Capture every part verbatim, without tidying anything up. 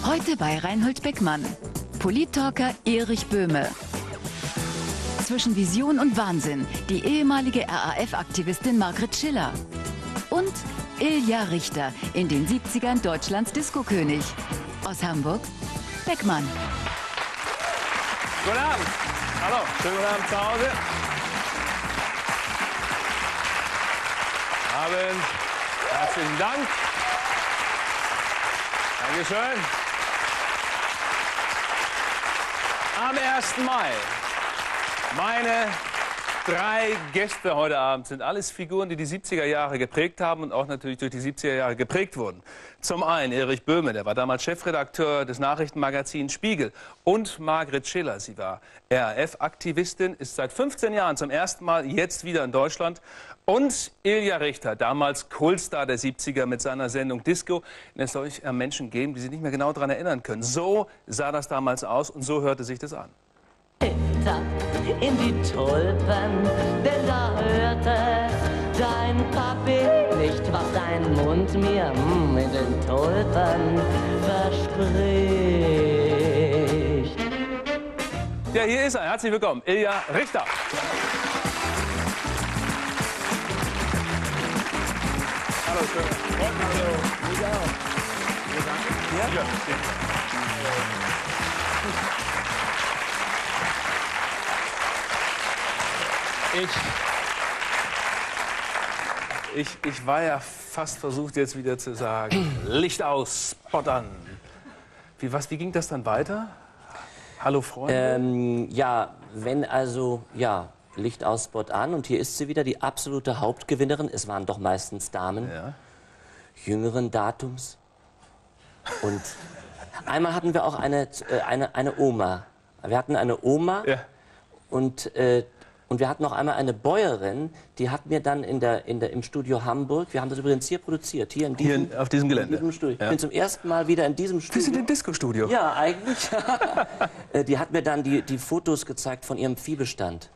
Heute bei Reinhold Beckmann. Polit-Talker Erich Böhme. Zwischen Vision und Wahnsinn die ehemalige R A F-Aktivistin Margret Schiller. Und Ilja Richter, in den siebzigern Deutschlands Disco-König. Aus Hamburg, Beckmann. Guten Abend. Hallo, schönen guten Abend zu Hause. Abend. Herzlichen Dank. Dankeschön. Am ersten Mai. Meine drei Gäste heute Abend sind alles Figuren, die die siebziger Jahre geprägt haben und auch natürlich durch die siebziger Jahre geprägt wurden. Zum einen Erich Böhme, der war damals Chefredakteur des Nachrichtenmagazins Spiegel. Und Margret Schiller, sie war R A F-Aktivistin, ist seit fünfzehn Jahren zum ersten Mal jetzt wieder in Deutschland. Und Ilja Richter, damals Kultstar der siebziger mit seiner Sendung Disco. Und es soll euch Menschen geben, die sich nicht mehr genau daran erinnern können. So sah das damals aus und so hörte sich das an. In die Tulpen, denn da hörte dein Papi nicht, was dein Mund mir mm, in den Tulpen verspricht. Ja, hier ist er. Herzlich willkommen, Ilja Richter. Hallo, schön. Hallo. Ich auch. Ja? Ja. Ich, ich, ich war ja fast versucht, jetzt wieder zu sagen, Licht aus, Spot an. Wie, was, wie ging das dann weiter? Hallo, Freunde? Ähm, ja, wenn also, ja, Licht aus, Spot an. Und hier ist sie wieder, die absolute Hauptgewinnerin. Es waren doch meistens Damen, Ja. jüngeren Datums. Und einmal hatten wir auch eine, äh, eine, eine Oma. Wir hatten eine Oma Ja. und... Äh, Und wir hatten noch einmal eine Bäuerin, die hat mir dann in der, in der, im Studio Hamburg, wir haben das übrigens hier produziert, hier in diesem, Hier auf diesem Gelände. in diesem Studio. Ja. Ich bin zum ersten Mal wieder in diesem Studio. Wir sind im Disco-Studio. Ja, eigentlich. Äh, die hat mir dann die, die Fotos gezeigt von ihrem Viehbestand.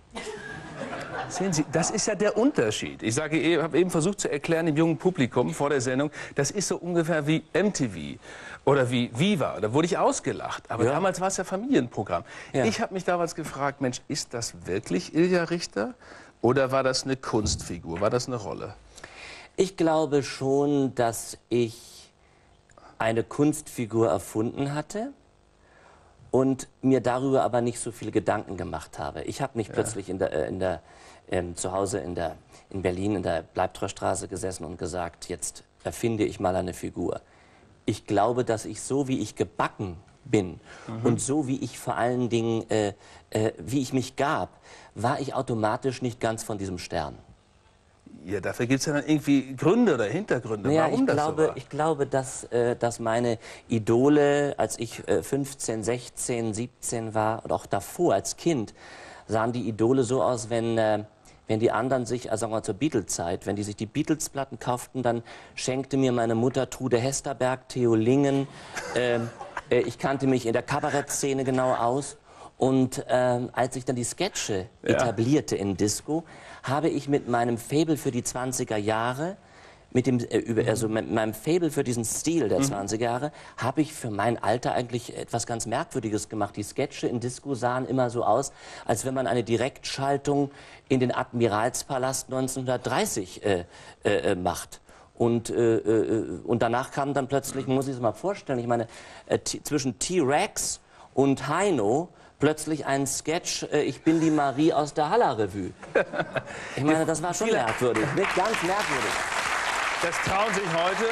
Sehen Sie, das ist ja der Unterschied. Ich sage, ich habe eben versucht zu erklären dem jungen Publikum vor der Sendung, das ist so ungefähr wie M T V oder wie Viva. Da wurde ich ausgelacht. Aber Ja. damals war es ja Familienprogramm. Ja. Ich habe mich damals gefragt, Mensch, ist das wirklich Ilja Richter oder war das eine Kunstfigur? War das eine Rolle? Ich glaube schon, dass ich eine Kunstfigur erfunden hatte und mir darüber aber nicht so viele Gedanken gemacht habe. Ich habe nicht Ja. plötzlich in der, äh, in der, ähm, zu Hause in, der, in Berlin in der Bleibtreustraße gesessen und gesagt, jetzt erfinde ich mal eine Figur. Ich glaube, dass ich so, wie ich gebacken bin Mhm. und so, wie ich vor allen Dingen, äh, äh, wie ich mich gab, war ich automatisch nicht ganz von diesem Stern. Ja, dafür gibt es ja dann irgendwie Gründe oder Hintergründe, Naja, warum ich das glaube, so war. ich glaube, dass, äh, dass meine Idole, als ich äh, fünfzehn, sechzehn, siebzehn war und auch davor als Kind, sahen die Idole so aus, wenn, äh, wenn die anderen sich, also sagen wir mal zur Beatles-Zeit, wenn die sich die Beatles-Platten kauften, dann schenkte mir meine Mutter Trude Hesterberg, Theo Lingen. Äh, äh, ich kannte mich in der Kabarettszene genau aus. Und ähm, als ich dann die Sketche Ja. etablierte in Disco, habe ich mit meinem Faible für die zwanziger Jahre, mit dem, äh, über, also mit meinem Faible für diesen Stil der zwanziger Jahre, habe ich für mein Alter eigentlich etwas ganz Merkwürdiges gemacht. Die Sketche in Disco sahen immer so aus, als wenn man eine Direktschaltung in den Admiralspalast neunzehnhundertdreißig äh, äh, macht. Und, äh, äh, und danach kam dann plötzlich, muss ich es mal vorstellen, ich meine, äh, zwischen T-Rex und Heino plötzlich ein Sketch, äh, ich bin die Marie aus der Haller-Revue. Ich meine, das war schon merkwürdig, nicht ganz merkwürdig. Das trauen sich heute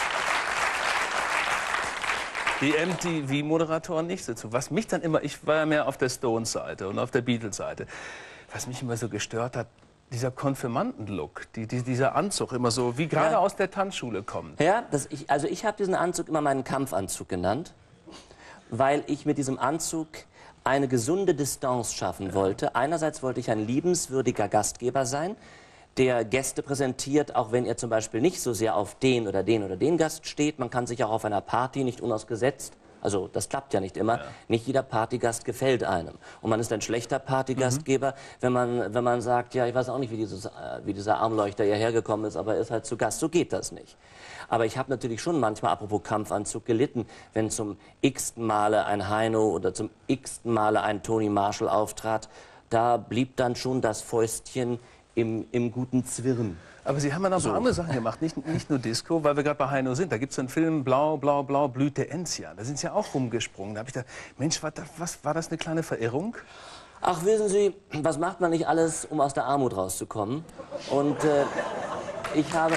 die M T V-Moderatoren nicht so zu. Was mich dann immer, ich war ja mehr auf der Stones-Seite und auf der Beatles-Seite, was mich immer so gestört hat, dieser Konfirmanden-Look, die, die, dieser Anzug immer so, wie gerade Ja. aus der Tanzschule kommt. Ja, das, ich, also ich habe diesen Anzug immer meinen Kampfanzug genannt, weil ich mit diesem Anzug eine gesunde Distanz schaffen wollte. Einerseits wollte ich ein liebenswürdiger Gastgeber sein, der Gäste präsentiert, auch wenn er zum Beispiel nicht so sehr auf den oder den oder den Gast steht. Man kann sich auch auf einer Party nicht unausgesetzt Also das klappt ja nicht immer. Ja. Nicht jeder Partygast gefällt einem. Und man ist ein schlechter Partygastgeber, mhm. wenn man, wenn man sagt, ja, ich weiß auch nicht, wie, dieses, wie dieser Armleuchter hierher gekommen ist, aber er ist halt zu Gast. So geht das nicht. Aber ich habe natürlich schon manchmal, apropos Kampfanzug, gelitten, wenn zum x-ten Male ein Heino oder zum x-ten Male ein Tony Marshall auftrat. Da blieb dann schon das Fäustchen im, im guten Zwirn. Aber Sie haben ja noch so. ein paar andere Sachen gemacht, nicht, nicht nur Disco, weil wir gerade bei Heino sind. Da gibt es einen Film, Blau, Blau, Blau, blüht der Enzian. Da sind Sie ja auch rumgesprungen. Da habe ich gedacht, Mensch, war das, was, war das eine kleine Verirrung? Ach, wissen Sie, was macht man nicht alles, um aus der Armut rauszukommen? Und äh, ich habe...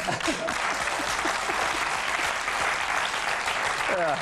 ja.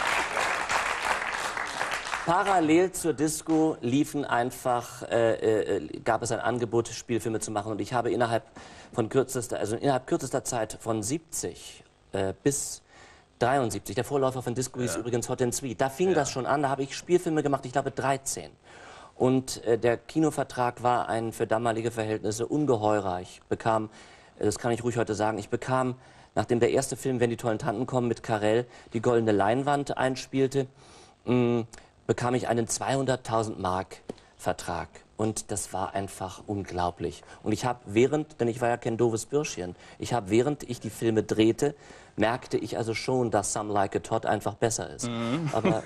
Parallel zur Disco liefen einfach, äh, äh, gab es ein Angebot, Spielfilme zu machen. Und ich habe innerhalb von kürzester, also innerhalb kürzester Zeit von siebzig äh, bis dreiundsiebzig, der Vorläufer von Disco hieß ja. übrigens Hot and Sweet, da fing ja. das schon an, da habe ich Spielfilme gemacht, ich glaube dreizehn. Und äh, der Kinovertrag war ein für damalige Verhältnisse ungeheurer. Ich bekam, äh, das kann ich ruhig heute sagen, ich bekam, nachdem der erste Film, Wenn die tollen Tanten kommen, mit Carell die goldene Leinwand einspielte, mh, bekam ich einen zweihunderttausend Mark Vertrag. Und das war einfach unglaublich. Und ich habe während, denn ich war ja kein doofes Bürschchen, ich habe während ich die Filme drehte, merkte ich also schon, dass Some Like It Hot einfach besser ist. Mhm. Aber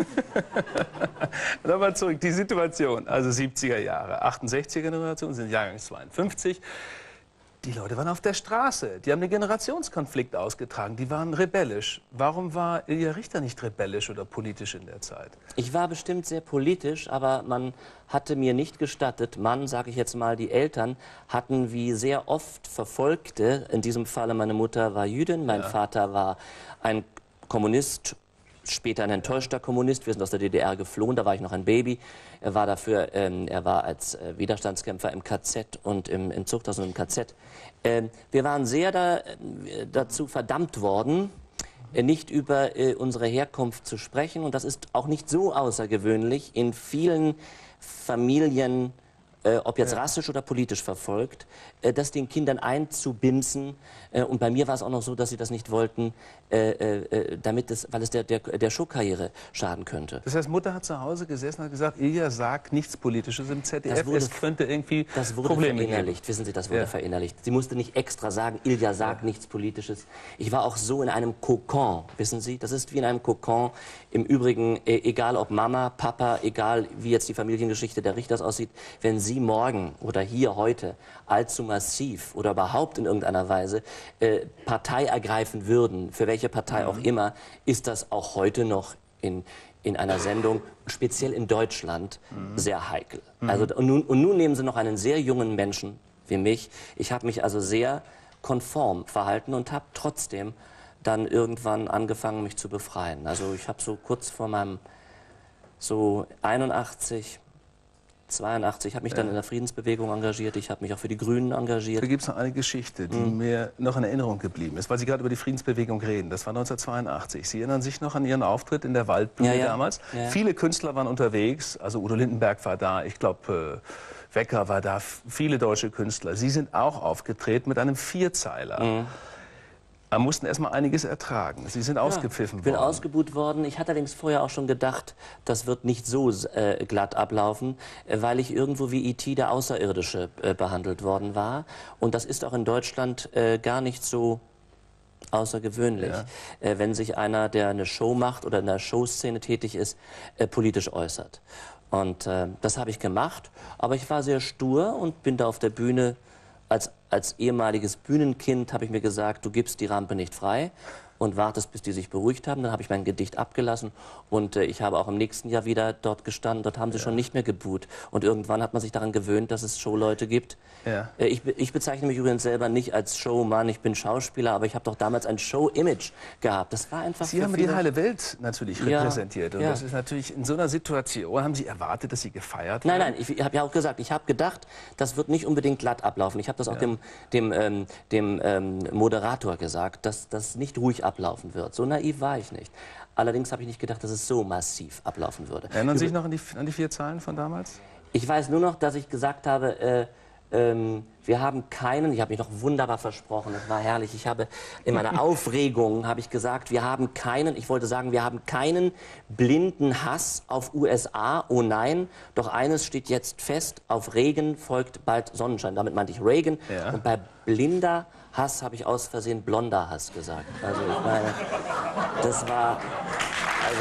nochmal zurück, die Situation, also siebziger Jahre, achtundsechziger Generation, sind Jahrgang zweiundfünfzig. Die Leute waren auf der Straße, die haben den Generationskonflikt ausgetragen, die waren rebellisch. Warum war Ilja Richter nicht rebellisch oder politisch in der Zeit? Ich war bestimmt sehr politisch, aber man hatte mir nicht gestattet, Mann, sage ich jetzt mal, die Eltern hatten wie sehr oft Verfolgte, in diesem Falle meine Mutter war Jüdin, mein ja. Vater war ein Kommunist, später ein enttäuschter Kommunist. Wir sind aus der D D R geflohen, da war ich noch ein Baby. Er war dafür, ähm, er war als äh, Widerstandskämpfer im K Z und im, im Zuchthaus und im K Z. Ähm, wir waren sehr da, äh, dazu verdammt worden, äh, nicht über äh, unsere Herkunft zu sprechen. Und das ist auch nicht so außergewöhnlich in vielen Familien, äh, ob jetzt ja. rassisch oder politisch verfolgt, äh, das den Kindern einzubimsen. Äh, und bei mir war es auch noch so, dass sie das nicht wollten, äh, äh, damit es, weil es der, der, der Showkarriere schaden könnte. Das heißt, Mutter hat zu Hause gesessen und hat gesagt, Ilja sagt nichts Politisches im Z D F, wurde, es könnte irgendwie das wurde Probleme verinnerlicht, geben. Wissen Sie, das wurde ja. verinnerlicht. Sie musste nicht extra sagen, Ilja sagt ja. nichts Politisches. Ich war auch so in einem Kokon, wissen Sie, das ist wie in einem Kokon. Im Übrigen, äh, egal ob Mama, Papa, egal wie jetzt die Familiengeschichte der Richters aussieht, wenn Sie morgen oder hier heute allzu massiv oder überhaupt in irgendeiner Weise äh, Partei ergreifen würden, für welche Partei mhm. auch immer, ist das auch heute noch in, in einer Sendung, speziell in Deutschland, mhm. sehr heikel. Mhm. Also, und, nun, und nun nehmen Sie noch einen sehr jungen Menschen wie mich. Ich habe mich also sehr konform verhalten und habe trotzdem dann irgendwann angefangen, mich zu befreien. Also ich habe so kurz vor meinem so einundachtzig, zweiundachtzig, ich habe mich dann in der Friedensbewegung engagiert, ich habe mich auch für die Grünen engagiert. Da gibt es noch eine Geschichte, die mhm. mir noch in Erinnerung geblieben ist, weil Sie gerade über die Friedensbewegung reden. Das war neunzehnhundertzweiundachtzig. Sie erinnern sich noch an Ihren Auftritt in der Waldbühne ja, ja. damals? Ja, ja. Viele Künstler waren unterwegs, also Udo Lindenberg war da, ich glaube äh, Wecker war da, viele deutsche Künstler. Sie sind auch aufgetreten mit einem Vierzeiler. Mhm. Wir mussten erstmal einiges ertragen. Sie sind ja, ausgepfiffen worden. Ich bin ausgebuht worden. Ich hatte allerdings vorher auch schon gedacht, das wird nicht so äh, glatt ablaufen, äh, weil ich irgendwo wie E T der Außerirdische äh, behandelt worden war. Und das ist auch in Deutschland äh, gar nicht so außergewöhnlich, ja. äh, wenn sich einer, der eine Show macht oder in der Showszene tätig ist, äh, politisch äußert. Und äh, das habe ich gemacht, aber ich war sehr stur und bin da auf der Bühne. Als, als ehemaliges Bühnenkind habe ich mir gesagt, du gibst die Rampe nicht frei und wartest, bis die sich beruhigt haben. Dann habe ich mein Gedicht abgelassen und äh, ich habe auch im nächsten Jahr wieder dort gestanden. Dort haben sie ja. schon nicht mehr gebuht. Und irgendwann hat man sich daran gewöhnt, dass es Showleute gibt. Ja. Äh, ich, ich bezeichne mich übrigens selber nicht als Showmann, ich bin Schauspieler, aber ich habe doch damals ein Show-Image gehabt. Das war einfach Sie haben viele... die heile Welt natürlich ja. repräsentiert. Und ja. das ist natürlich in so einer Situation, haben Sie erwartet, dass Sie gefeiert werden? Nein, nein, ich, ich habe ja auch gesagt, ich habe gedacht, das wird nicht unbedingt glatt ablaufen. Ich habe das auch ja. dem, dem, ähm, dem ähm, Moderator gesagt, dass das nicht ruhig ablaufen wird. So naiv war ich nicht. Allerdings habe ich nicht gedacht, dass es so massiv ablaufen würde. Erinnern Sie sich noch an die, an die vier Zahlen von damals? Ich weiß nur noch, dass ich gesagt habe, äh, Ähm, wir haben keinen, ich habe mich noch wunderbar versprochen, das war herrlich, ich habe in meiner Aufregung habe ich gesagt, wir haben keinen, ich wollte sagen, wir haben keinen blinden Hass auf U S A, oh nein, doch eines steht jetzt fest, auf Regen folgt bald Sonnenschein, damit meinte ich Reagan, ja. Und bei blinder Hass habe ich aus Versehen blonder Hass gesagt, also ich meine, das war, also...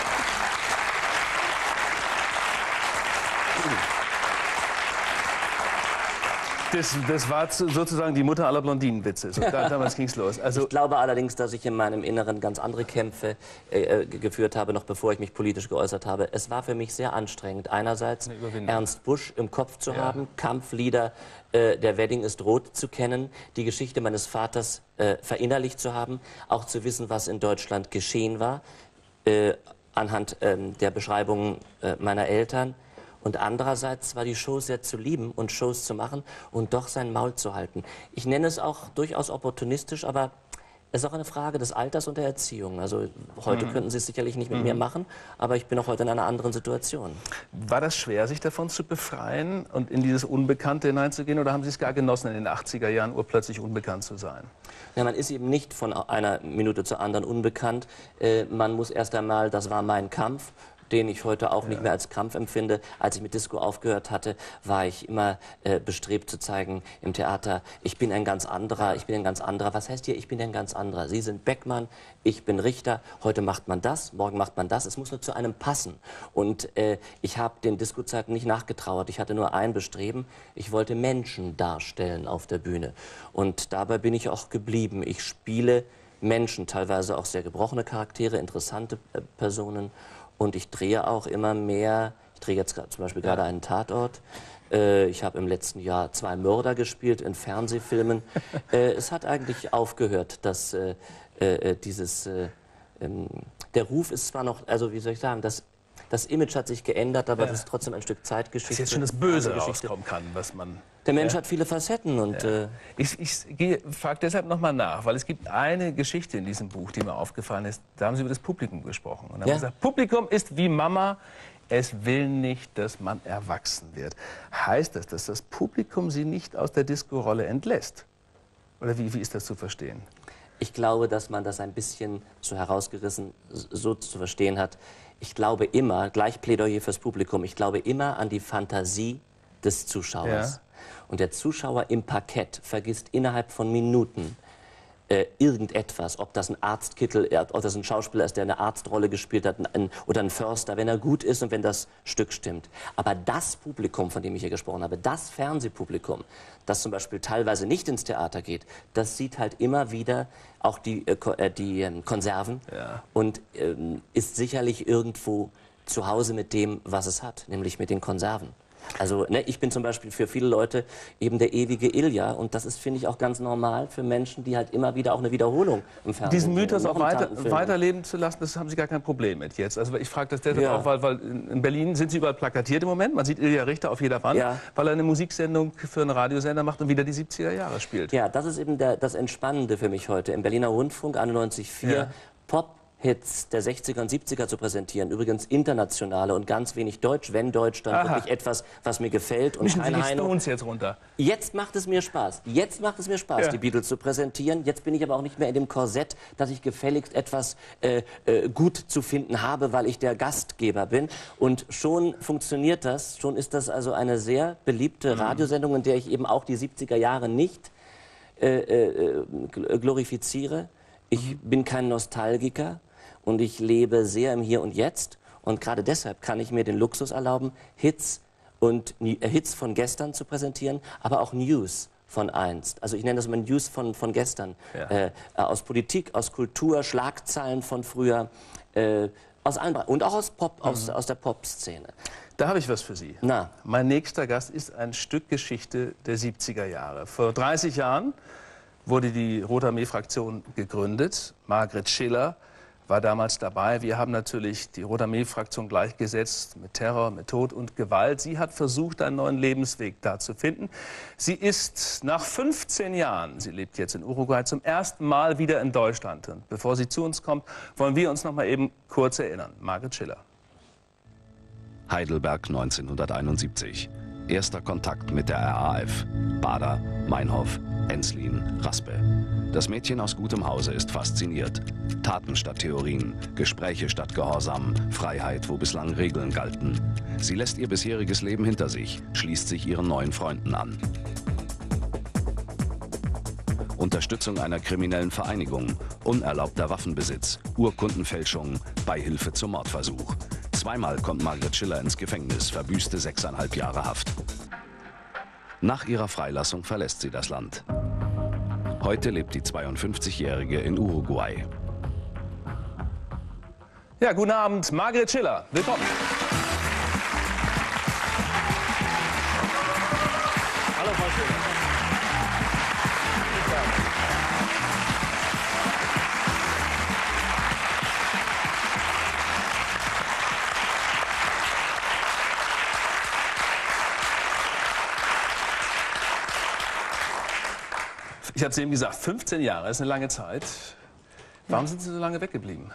Das, das war sozusagen die Mutter aller Blondinenwitze. So, da, damals ging es los. Also ich glaube allerdings, dass ich in meinem Inneren ganz andere Kämpfe äh, geführt habe, noch bevor ich mich politisch geäußert habe. Es war für mich sehr anstrengend, einerseits Ernst Busch im Kopf zu ja. haben, Kampflieder, äh, der Wedding ist rot zu kennen, die Geschichte meines Vaters äh, verinnerlicht zu haben, auch zu wissen, was in Deutschland geschehen war, äh, anhand äh, der Beschreibungen äh, meiner Eltern. Und andererseits war die Show sehr zu lieben und Shows zu machen und doch sein Maul zu halten. Ich nenne es auch durchaus opportunistisch, aber es ist auch eine Frage des Alters und der Erziehung. Also heute mhm. könnten Sie es sicherlich nicht mit mhm. mir machen, aber ich bin auch heute in einer anderen Situation. War das schwer, sich davon zu befreien und in dieses Unbekannte hineinzugehen, oder haben Sie es gar genossen, in den achtziger Jahren urplötzlich unbekannt zu sein? Ja, man ist eben nicht von einer Minute zur anderen unbekannt. Äh, man muss erst einmal, das war mein Kampf, den ich heute auch ja. nicht mehr als Kampf empfinde. Als ich mit Disco aufgehört hatte, war ich immer äh, bestrebt zu zeigen im Theater, ich bin ein ganz anderer, ich bin ein ganz anderer. Was heißt hier, ich bin ein ganz anderer? Sie sind Beckmann, ich bin Richter, heute macht man das, morgen macht man das. Es muss nur zu einem passen. Und äh, ich habe den Disco-Zeiten nicht nachgetrauert. Ich hatte nur ein Bestreben, ich wollte Menschen darstellen auf der Bühne. Und dabei bin ich auch geblieben. Ich spiele Menschen, teilweise auch sehr gebrochene Charaktere, interessante äh, Personen. Und ich drehe auch immer mehr, ich drehe jetzt zum Beispiel gerade einen Tatort. Äh, ich habe im letzten Jahr zwei Mörder gespielt in Fernsehfilmen. äh, es hat eigentlich aufgehört, dass äh, äh, dieses, äh, ähm, der Ruf ist zwar noch, also wie soll ich sagen, das, das Image hat sich geändert, aber ja. das ist trotzdem ein Stück Zeitgeschichte. Das ist jetzt schon das Böse rauskommen kann, was man... Der Mensch ja. hat viele Facetten und... Ja. Äh ich ich frage deshalb nochmal nach, weil es gibt eine Geschichte in diesem Buch, die mir aufgefallen ist. Da haben Sie über das Publikum gesprochen. Und haben ja. gesagt, Publikum ist wie Mama, es will nicht, dass man erwachsen wird. Heißt das, dass das Publikum Sie nicht aus der Disco-Rolle entlässt? Oder wie, wie ist das zu verstehen? Ich glaube, dass man das ein bisschen so herausgerissen so zu verstehen hat. Ich glaube immer, gleich Plädoyer fürs Publikum, ich glaube immer an die Fantasie des Zuschauers. Ja. Und der Zuschauer im Parkett vergisst innerhalb von Minuten äh, irgendetwas, ob das ein Arztkittel, ob das ein Schauspieler ist, der eine Arztrolle gespielt hat, ein, oder ein Förster, wenn er gut ist und wenn das Stück stimmt. Aber das Publikum, von dem ich hier gesprochen habe, das Fernsehpublikum, das zum Beispiel teilweise nicht ins Theater geht, das sieht halt immer wieder auch die, äh, die äh, Konserven ja. und äh, ist sicherlich irgendwo zu Hause mit dem, was es hat, nämlich mit den Konserven. Also ne, ich bin zum Beispiel für viele Leute eben der ewige Ilja und das ist, finde ich, auch ganz normal für Menschen, die halt immer wieder auch eine Wiederholung im Fernsehen diesen Mythos sehen, auch weiter, weiterleben zu lassen, das haben Sie gar kein Problem mit jetzt. Also ich frage das deshalb ja. auch, weil, weil in Berlin sind Sie überall plakatiert im Moment. Man sieht Ilja Richter auf jeder Wand, ja. weil er eine Musiksendung für einen Radiosender macht und wieder die siebziger Jahre spielt. Ja, das ist eben der, das Entspannende für mich heute. Im Berliner Rundfunk einundneunzig Komma vier ja. Pop Hits der sechziger und siebziger zu präsentieren, übrigens internationale und ganz wenig Deutsch, wenn Deutsch, dann Aha. wirklich etwas, was mir gefällt und kein Heino. Stones jetzt runter. Jetzt macht es mir Spaß, jetzt macht es mir Spaß, ja. die Beatles zu präsentieren, jetzt bin ich aber auch nicht mehr in dem Korsett, dass ich gefälligst etwas äh, äh, gut zu finden habe, weil ich der Gastgeber bin und schon funktioniert das, schon ist das also eine sehr beliebte mhm. Radiosendung, in der ich eben auch die siebziger Jahre nicht äh, äh, glorifiziere. Ich mhm. bin kein Nostalgiker. Und ich lebe sehr im Hier und Jetzt. Und gerade deshalb kann ich mir den Luxus erlauben, Hits, und, äh, Hits von gestern zu präsentieren, aber auch News von einst. Also ich nenne das mal News von, von gestern. Ja. Äh, aus Politik, aus Kultur, Schlagzeilen von früher, äh, aus allen, und auch aus, Pop, mhm. aus, aus der Pop-Szene. Da habe ich was für Sie. Na? Mein nächster Gast ist ein Stück Geschichte der siebziger Jahre. Vor dreißig Jahren wurde die Rote Armee-Fraktion gegründet. Margret Schiller war damals dabei. Wir haben natürlich die Rote Armee-Fraktion gleichgesetzt mit Terror, mit Tod und Gewalt. Sie hat versucht, einen neuen Lebensweg da zu finden. Sie ist nach fünfzehn Jahren, sie lebt jetzt in Uruguay, zum ersten Mal wieder in Deutschland. Und bevor sie zu uns kommt, wollen wir uns noch mal eben kurz erinnern. Margret Schiller. Heidelberg neunzehnhunderteinundsiebzig. Erster Kontakt mit der R A F. Bader, Meinhof, Enslin, Raspe. Das Mädchen aus gutem Hause ist fasziniert. Taten statt Theorien, Gespräche statt Gehorsam, Freiheit, wo bislang Regeln galten. Sie lässt ihr bisheriges Leben hinter sich, schließt sich ihren neuen Freunden an. Unterstützung einer kriminellen Vereinigung, unerlaubter Waffenbesitz, Urkundenfälschung, Beihilfe zum Mordversuch. Zweimal kommt Margret Schiller ins Gefängnis, verbüßte sechseinhalb Jahre Haft. Nach ihrer Freilassung verlässt sie das Land. Heute lebt die zweiundfünfzigjährige in Uruguay. Ja, guten Abend, Margret Schiller. Willkommen. Hallo, Frau Schiller. Ich habe es eben gesagt, fünfzehn Jahre ist eine lange Zeit. Warum sind Sie so lange weggeblieben?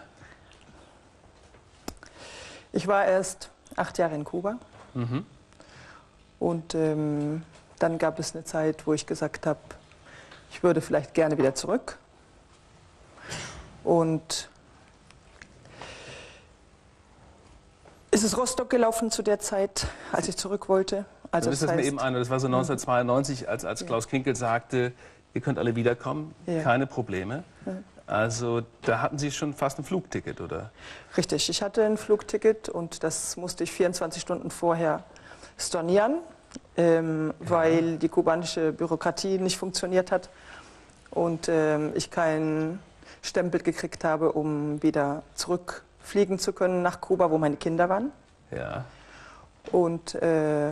Ich war erst acht Jahre in Kuba. Mhm. Und ähm, dann gab es eine Zeit, wo ich gesagt habe, ich würde vielleicht gerne wieder zurück. Und es ist Rostock gelaufen zu der Zeit, als ich zurück wollte. Also das, das, das, heißt, mir eben ein, das war so neunzehnhundertzweiundneunzig, als, als Klaus Kinkel sagte, ihr könnt alle wiederkommen, ja. keine Probleme. Ja. Also da hatten Sie schon fast ein Flugticket, oder? Richtig, ich hatte ein Flugticket und das musste ich vierundzwanzig Stunden vorher stornieren, ähm, ja. weil die kubanische Bürokratie nicht funktioniert hat und ähm, ich keinen Stempel gekriegt habe, um wieder zurückfliegen zu können nach Kuba, wo meine Kinder waren. Ja. Und äh,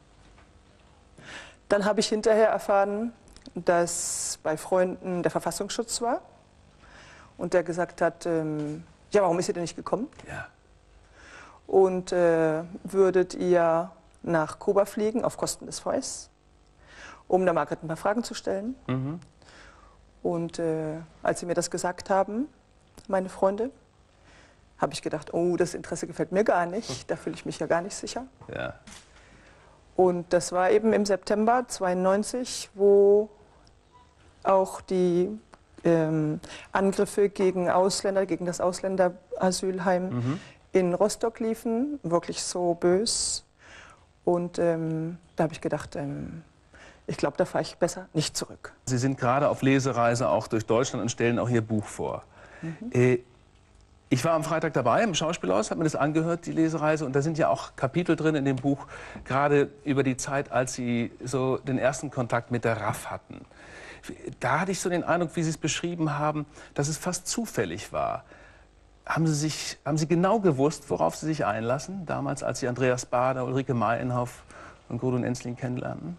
dann habe ich hinterher erfahren, dass bei Freunden der Verfassungsschutz war und der gesagt hat, ähm, ja, warum ist ihr denn nicht gekommen? Ja. Und äh, würdet ihr nach Kuba fliegen auf Kosten des V S, um der Margret ein paar Fragen zu stellen? Mhm. Und äh, als sie mir das gesagt haben, meine Freunde, habe ich gedacht, oh, das Interesse gefällt mir gar nicht, da fühle ich mich ja gar nicht sicher. Ja. Und das war eben im September zweiundneunzig, wo auch die ähm, Angriffe gegen Ausländer, gegen das Ausländerasylheim mhm. in Rostock liefen, wirklich so bös. Und ähm, da habe ich gedacht, ähm, ich glaube, da fahre ich besser nicht zurück. Sie sind gerade auf Lesereise auch durch Deutschland und stellen auch Ihr Buch vor. Mhm. Äh, Ich war am Freitag dabei im Schauspielhaus, habe mir das angehört, die Lesereise, und da sind ja auch Kapitel drin in dem Buch, gerade über die Zeit, als Sie so den ersten Kontakt mit der R A F hatten. Da hatte ich so den Eindruck, wie Sie es beschrieben haben, dass es fast zufällig war. Haben Sie, sich, haben Sie genau gewusst, worauf Sie sich einlassen, damals, als Sie Andreas Bader, Ulrike Meinhof und Gudrun Enslin kennenlernten?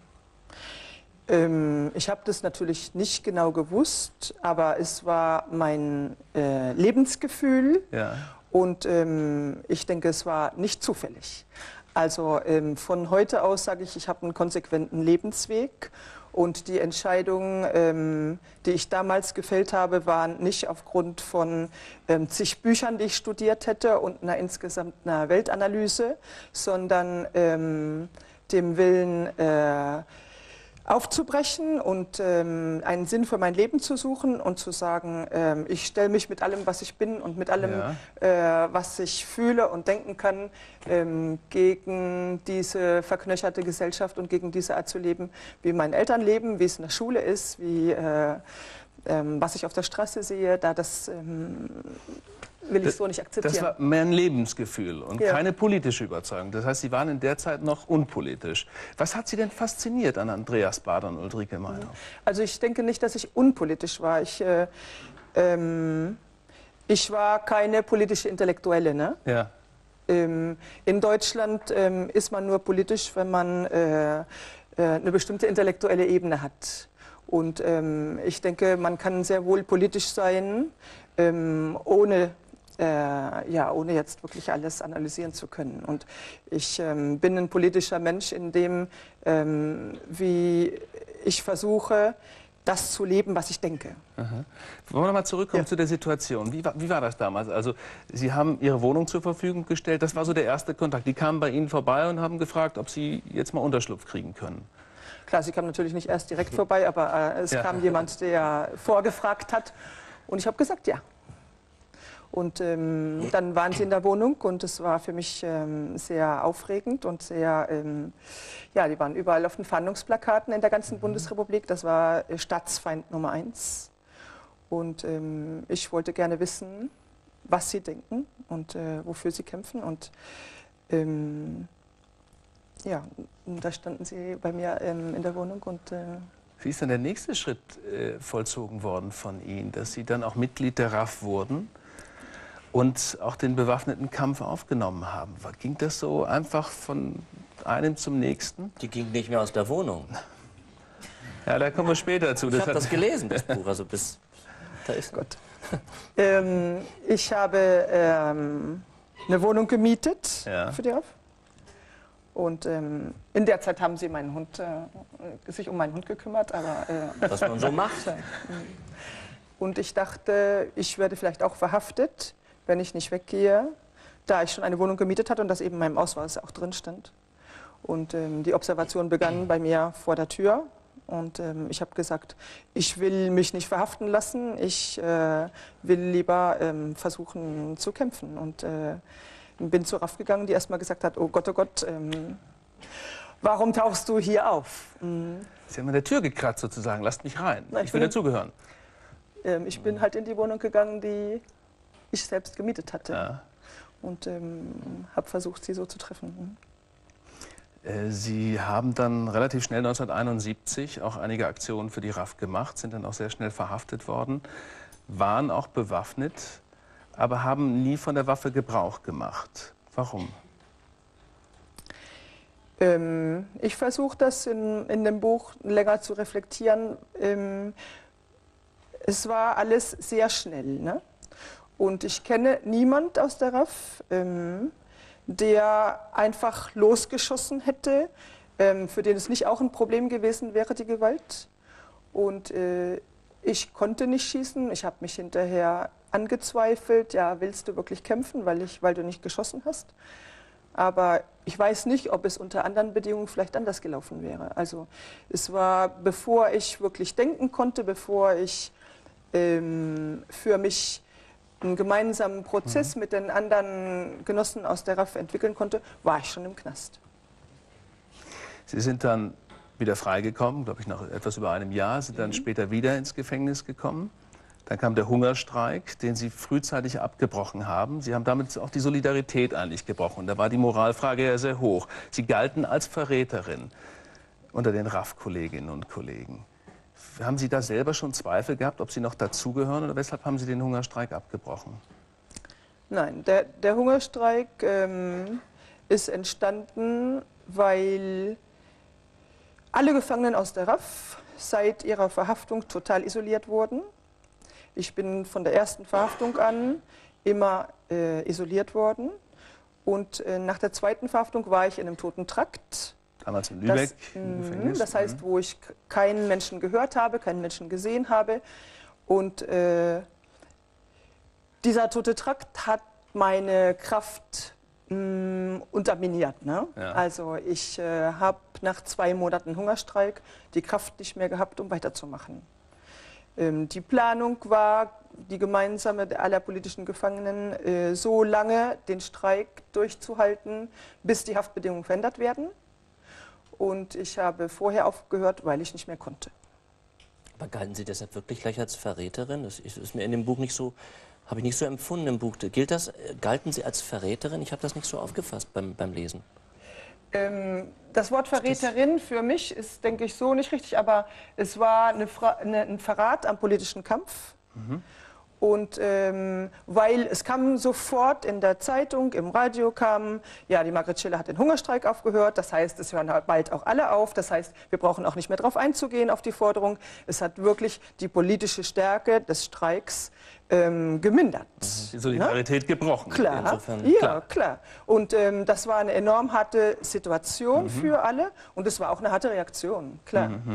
Ähm, ich habe das natürlich nicht genau gewusst, aber es war mein äh, Lebensgefühl ja. und ähm, ich denke, es war nicht zufällig. Also ähm, von heute aus sage ich, ich habe einen konsequenten Lebensweg und die Entscheidungen, ähm, die ich damals gefällt habe, waren nicht aufgrund von ähm, zig Büchern, die ich studiert hätte und einer insgesamt einer Weltanalyse, sondern ähm, dem Willen, äh, aufzubrechen und ähm, einen Sinn für mein Leben zu suchen und zu sagen, ähm, ich stelle mich mit allem, was ich bin und mit allem, ja. äh, was ich fühle und denken kann, ähm, gegen diese verknöcherte Gesellschaft und gegen diese Art zu leben, wie meine Eltern leben, wie es in der Schule ist, wie, äh, ähm, was ich auf der Straße sehe, da das ähm, will ich so nicht akzeptieren. Das war mehr ein Lebensgefühl und ja. keine politische Überzeugung. Das heißt, Sie waren in der Zeit noch unpolitisch. Was hat Sie denn fasziniert an Andreas Bader und Ulrike Meinhof? Also ich denke nicht, dass ich unpolitisch war. Ich, äh, ähm, ich war keine politische Intellektuelle. Ne? Ja. Ähm, in Deutschland ähm, ist man nur politisch, wenn man äh, äh, eine bestimmte intellektuelle Ebene hat. Und ähm, ich denke, man kann sehr wohl politisch sein, ähm, ohne Äh, ja, ohne jetzt wirklich alles analysieren zu können. Und ich ähm, bin ein politischer Mensch, in dem, ähm, wie ich versuche, das zu leben, was ich denke. Aha. Wollen wir noch mal zurückkommen ja. zu der Situation. Wie war, wie war das damals? Also Sie haben Ihre Wohnung zur Verfügung gestellt. Das war so der erste Kontakt. Die kamen bei Ihnen vorbei und haben gefragt, ob Sie jetzt mal Unterschlupf kriegen können. Klar, sie kam natürlich nicht erst direkt vorbei, aber äh, es ja. kam jemand, der vorgefragt hat. Und ich habe gesagt, ja. Und ähm, dann waren sie in der Wohnung und es war für mich ähm, sehr aufregend und sehr, ähm, ja, die waren überall auf den Fahndungsplakaten in der ganzen Bundesrepublik. Das war äh, Staatsfeind Nummer eins. Und ähm, ich wollte gerne wissen, was sie denken und äh, wofür sie kämpfen. Und ähm, ja, da standen sie bei mir ähm, in der Wohnung und... Äh, Wie ist dann der nächste Schritt äh, vollzogen worden von Ihnen, dass Sie dann auch Mitglied der R A F wurden? Und auch den bewaffneten Kampf aufgenommen haben. Ging das so einfach von einem zum nächsten? Die ging nicht mehr aus der Wohnung. Ja, da kommen wir später zu. Ich habe das gelesen, das Buch, also bis... Da ist Gott. ähm, ich habe ähm, eine Wohnung gemietet ja. für die R A F. Und ähm, in der Zeit haben sie meinen Hund, äh, sich um meinen Hund gekümmert. Aber, äh, was man so macht. Und ich dachte, ich werde vielleicht auch verhaftet, wenn ich nicht weggehe, da ich schon eine Wohnung gemietet hatte und das eben in meinem Ausweis auch drin stand. Und ähm, die Observation begann bei mir vor der Tür. Und ähm, ich habe gesagt, ich will mich nicht verhaften lassen, ich äh, will lieber ähm, versuchen zu kämpfen. Und äh, bin zur R A F gegangen, die erst mal gesagt hat, oh Gott, oh Gott, ähm, warum tauchst du hier auf? Mhm. Sie haben an der Tür gekratzt sozusagen, lasst mich rein, Na, ich, ich will dazugehören. Ähm, ich bin halt in die Wohnung gegangen, die ich selbst gemietet hatte. Ja. Und ähm, habe versucht, sie so zu treffen. Äh, Sie haben dann relativ schnell neunzehnhunderteinundsiebzig auch einige Aktionen für die R A F gemacht, sind dann auch sehr schnell verhaftet worden, waren auch bewaffnet, aber haben nie von der Waffe Gebrauch gemacht. Warum? Ähm, ich versuche das in, in dem Buch länger zu reflektieren. Ähm, es war alles sehr schnell, ne? Und ich kenne niemand aus der R A F, ähm, der einfach losgeschossen hätte, ähm, für den es nicht auch ein Problem gewesen wäre, die Gewalt. Und äh, ich konnte nicht schießen, ich habe mich hinterher angezweifelt, ja, willst du wirklich kämpfen, weil, ich, weil du nicht geschossen hast? Aber ich weiß nicht, ob es unter anderen Bedingungen vielleicht anders gelaufen wäre. Also es war, bevor ich wirklich denken konnte, bevor ich ähm, für mich einen gemeinsamen Prozess mhm. mit den anderen Genossen aus der R A F entwickeln konnte, war ich schon im Knast. Sie sind dann wieder freigekommen, glaube ich nach etwas über einem Jahr, sind dann mhm. später wieder ins Gefängnis gekommen. Dann kam der Hungerstreik, den Sie frühzeitig abgebrochen haben. Sie haben damit auch die Solidarität eigentlich gebrochen. Da war die Moralfrage ja sehr hoch. Sie galten als Verräterin unter den R A F-Kolleginnen und Kollegen. Haben Sie da selber schon Zweifel gehabt, ob Sie noch dazugehören, oder weshalb haben Sie den Hungerstreik abgebrochen? Nein, der, der Hungerstreik ähm, ist entstanden, weil alle Gefangenen aus der R A F seit ihrer Verhaftung total isoliert wurden. Ich bin von der ersten Verhaftung an immer äh, isoliert worden. Und äh, nach der zweiten Verhaftung war ich in einem toten Trakt. Damals in Lübeck. Das, im Gefängnis. Das heißt, wo ich keinen Menschen gehört habe, keinen Menschen gesehen habe. Und äh, dieser tote Trakt hat meine Kraft mh, unterminiert. Ne? Ja. Also ich äh, habe nach zwei Monaten Hungerstreik die Kraft nicht mehr gehabt, um weiterzumachen. Ähm, die Planung war, die gemeinsame aller politischen Gefangenen, äh, so lange den Streik durchzuhalten, bis die Haftbedingungen verändert werden. Und ich habe vorher aufgehört, weil ich nicht mehr konnte. Aber galten Sie deshalb wirklich gleich als Verräterin? Das ist, ist mir in dem Buch nicht so, habe ich nicht so empfunden im Buch. Gilt das, galten Sie als Verräterin? Ich habe das nicht so aufgefasst beim, beim Lesen. Ähm, das Wort Verräterin für mich ist, denke ich, so nicht richtig, aber es war eine Fra eine, ein Verrat am politischen Kampf. Mhm. Und ähm, weil es kam sofort in der Zeitung, im Radio kam, ja, die Margret Schiller hat den Hungerstreik aufgehört, das heißt, es hören bald auch alle auf, das heißt, wir brauchen auch nicht mehr darauf einzugehen, auf die Forderung. Es hat wirklich die politische Stärke des Streiks ähm, gemindert. Die Solidarität ja? gebrochen. Klar, insofern. ja, klar. klar. Und ähm, das war eine enorm harte Situation mhm. für alle und es war auch eine harte Reaktion, klar. Mhm.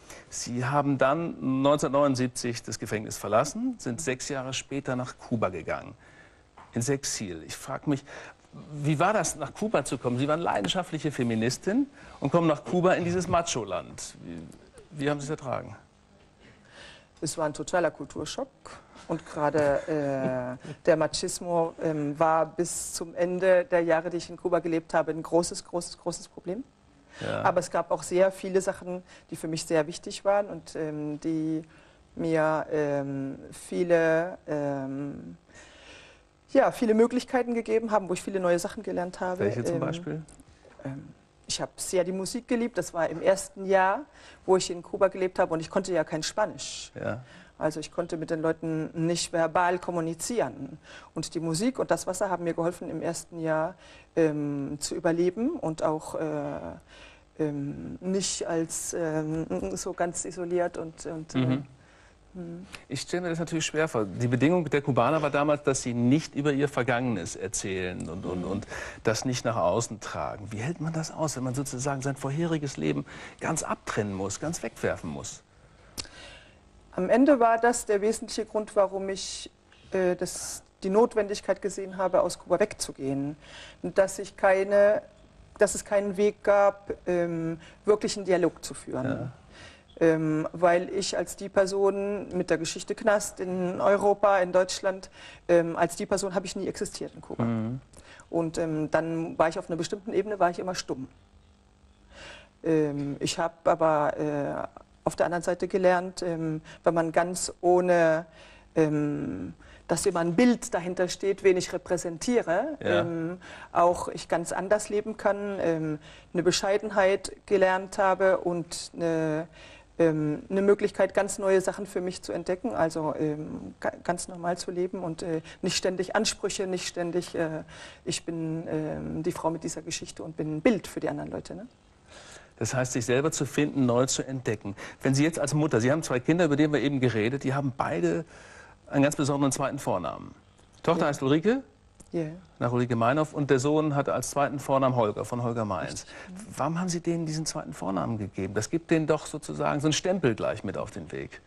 Sie haben dann neunzehnhundertneunundsiebzig das Gefängnis verlassen, sind sechs Jahre später nach Kuba gegangen, ins Exil. Ich frage mich, wie war das, nach Kuba zu kommen? Sie waren leidenschaftliche Feministin und kommen nach Kuba in dieses Macho-Land. Wie, wie haben Sie es ertragen? Es war ein totaler Kulturschock. Und gerade äh, der Machismo ähm, war bis zum Ende der Jahre, die ich in Kuba gelebt habe, ein großes, großes, großes Problem. Ja. Aber es gab auch sehr viele Sachen, die für mich sehr wichtig waren und ähm, die mir ähm, viele, ähm, ja, viele Möglichkeiten gegeben haben, wo ich viele neue Sachen gelernt habe. Welche zum ähm, Beispiel? Ähm, ich habe sehr die Musik geliebt. Das war im ersten Jahr, wo ich in Kuba gelebt habe und ich konnte ja kein Spanisch. Ja. Also ich konnte mit den Leuten nicht verbal kommunizieren. Und die Musik und das Wasser haben mir geholfen, im ersten Jahr ähm, zu überleben und auch äh, ähm, nicht als ähm, so ganz isoliert und... und mhm. äh, Ich stelle mir das natürlich schwer vor. Die Bedingung der Kubaner war damals, dass sie nicht über ihr Vergangenes erzählen und, und, und das nicht nach außen tragen. Wie hält man das aus, wenn man sozusagen sein vorheriges Leben ganz abtrennen muss, ganz wegwerfen muss? Am Ende war das der wesentliche Grund, warum ich äh, das, die Notwendigkeit gesehen habe, aus Kuba wegzugehen. Dass, ich keine, dass es keinen Weg gab, ähm, wirklich einen Dialog zu führen. Ja. Ähm, weil ich als die Person mit der Geschichte Knast in Europa, in Deutschland, ähm, als die Person habe ich nie existiert in Kuba. Mhm. Und ähm, dann war ich auf einer bestimmten Ebene, war ich immer stumm. Ähm, ich habe aber äh, auf der anderen Seite gelernt, ähm, wenn man ganz ohne, ähm, dass immer ein Bild dahinter steht, wen ich repräsentiere, ja. ähm, auch ich ganz anders leben kann, ähm, eine Bescheidenheit gelernt habe und eine, ähm, eine Möglichkeit, ganz neue Sachen für mich zu entdecken, also ähm, ganz normal zu leben und äh, nicht ständig Ansprüche, nicht ständig, äh, ich bin äh, die Frau mit dieser Geschichte und bin ein Bild für die anderen Leute. Ne? Das heißt, sich selber zu finden, neu zu entdecken. Wenn Sie jetzt als Mutter, Sie haben zwei Kinder, über die wir eben geredet, die haben beide einen ganz besonderen zweiten Vornamen. Die Tochter ja. heißt Ulrike, yeah. nach Ulrike Meinhof, und der Sohn hatte als zweiten Vornamen Holger, von Holger Meins. Warum haben Sie denen diesen zweiten Vornamen gegeben? Das gibt denen doch sozusagen so einen Stempel gleich mit auf den Weg.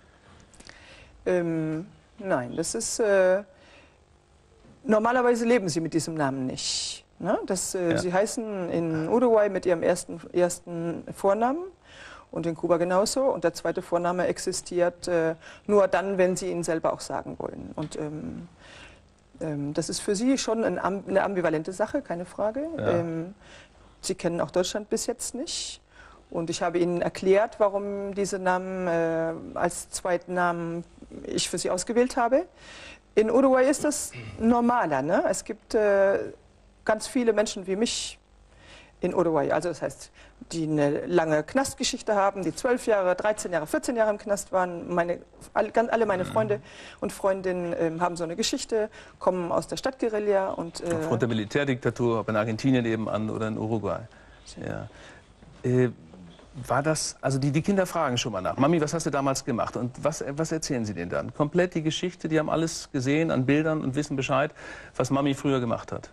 Ähm, nein, das ist... Äh, normalerweise leben sie mit diesem Namen nicht. Ne? Das, äh, ja. Sie heißen in Uruguay mit ihrem ersten, ersten Vornamen und in Kuba genauso. Und der zweite Vorname existiert äh, nur dann, wenn sie ihn selber auch sagen wollen. Und ähm, ähm, das ist für sie schon ein, eine ambivalente Sache, keine Frage. Ja. Ähm, sie kennen auch Deutschland bis jetzt nicht. Und ich habe ihnen erklärt, warum diese Namen äh, als zweiten Namen ich für sie ausgewählt habe. In Uruguay ist das normaler. Ne? Es gibt äh, ganz viele Menschen wie mich in Uruguay. Also das heißt, die eine lange Knastgeschichte haben, die zwölf Jahre, dreizehn Jahre, vierzehn Jahre im Knast waren. Meine, alle, alle meine Freunde und Freundinnen äh, haben so eine Geschichte, kommen aus der Stadtguerilla. Und, äh, aufgrund der Militärdiktatur, ob in Argentinien eben an oder in Uruguay. Ja. Äh, War das, also die, die Kinder fragen schon mal nach, Mami, was hast du damals gemacht und was, was erzählen sie denen dann? Komplett die Geschichte, die haben alles gesehen an Bildern und wissen Bescheid, was Mami früher gemacht hat?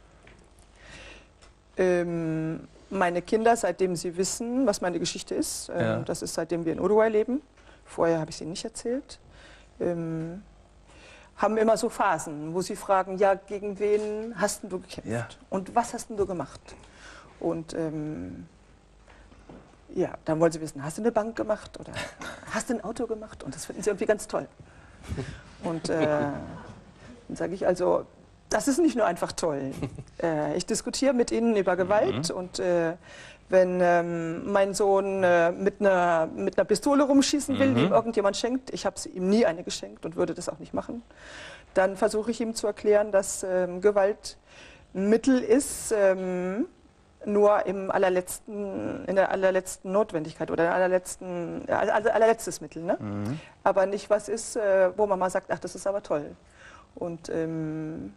Ähm, meine Kinder, seitdem sie wissen, was meine Geschichte ist, ähm, ja. das ist seitdem wir in Uruguay leben, vorher habe ich sie nicht erzählt, ähm, haben immer so Phasen, wo sie fragen, ja, gegen wen hast du gekämpft ja. und was hast du gemacht? Und ähm, ja, dann wollen sie wissen, hast du eine Bank gemacht oder hast du ein Auto gemacht? Und das finden sie irgendwie ganz toll. Und äh, dann sage ich also, das ist nicht nur einfach toll. Äh, ich diskutiere mit ihnen über Gewalt mhm. und äh, wenn ähm, mein Sohn äh, mit, einer, mit einer Pistole rumschießen will, mhm. die ihm irgendjemand schenkt, ich habe ihm nie eine geschenkt und würde das auch nicht machen, dann versuche ich ihm zu erklären, dass ähm, Gewalt ein Mittel ist, ähm, nur im allerletzten, in der allerletzten Notwendigkeit oder der allerletzten, also allerletztes Mittel, ne? Mhm. Aber nicht was ist, äh, wo man mal sagt, ach, das ist aber toll. Und ähm,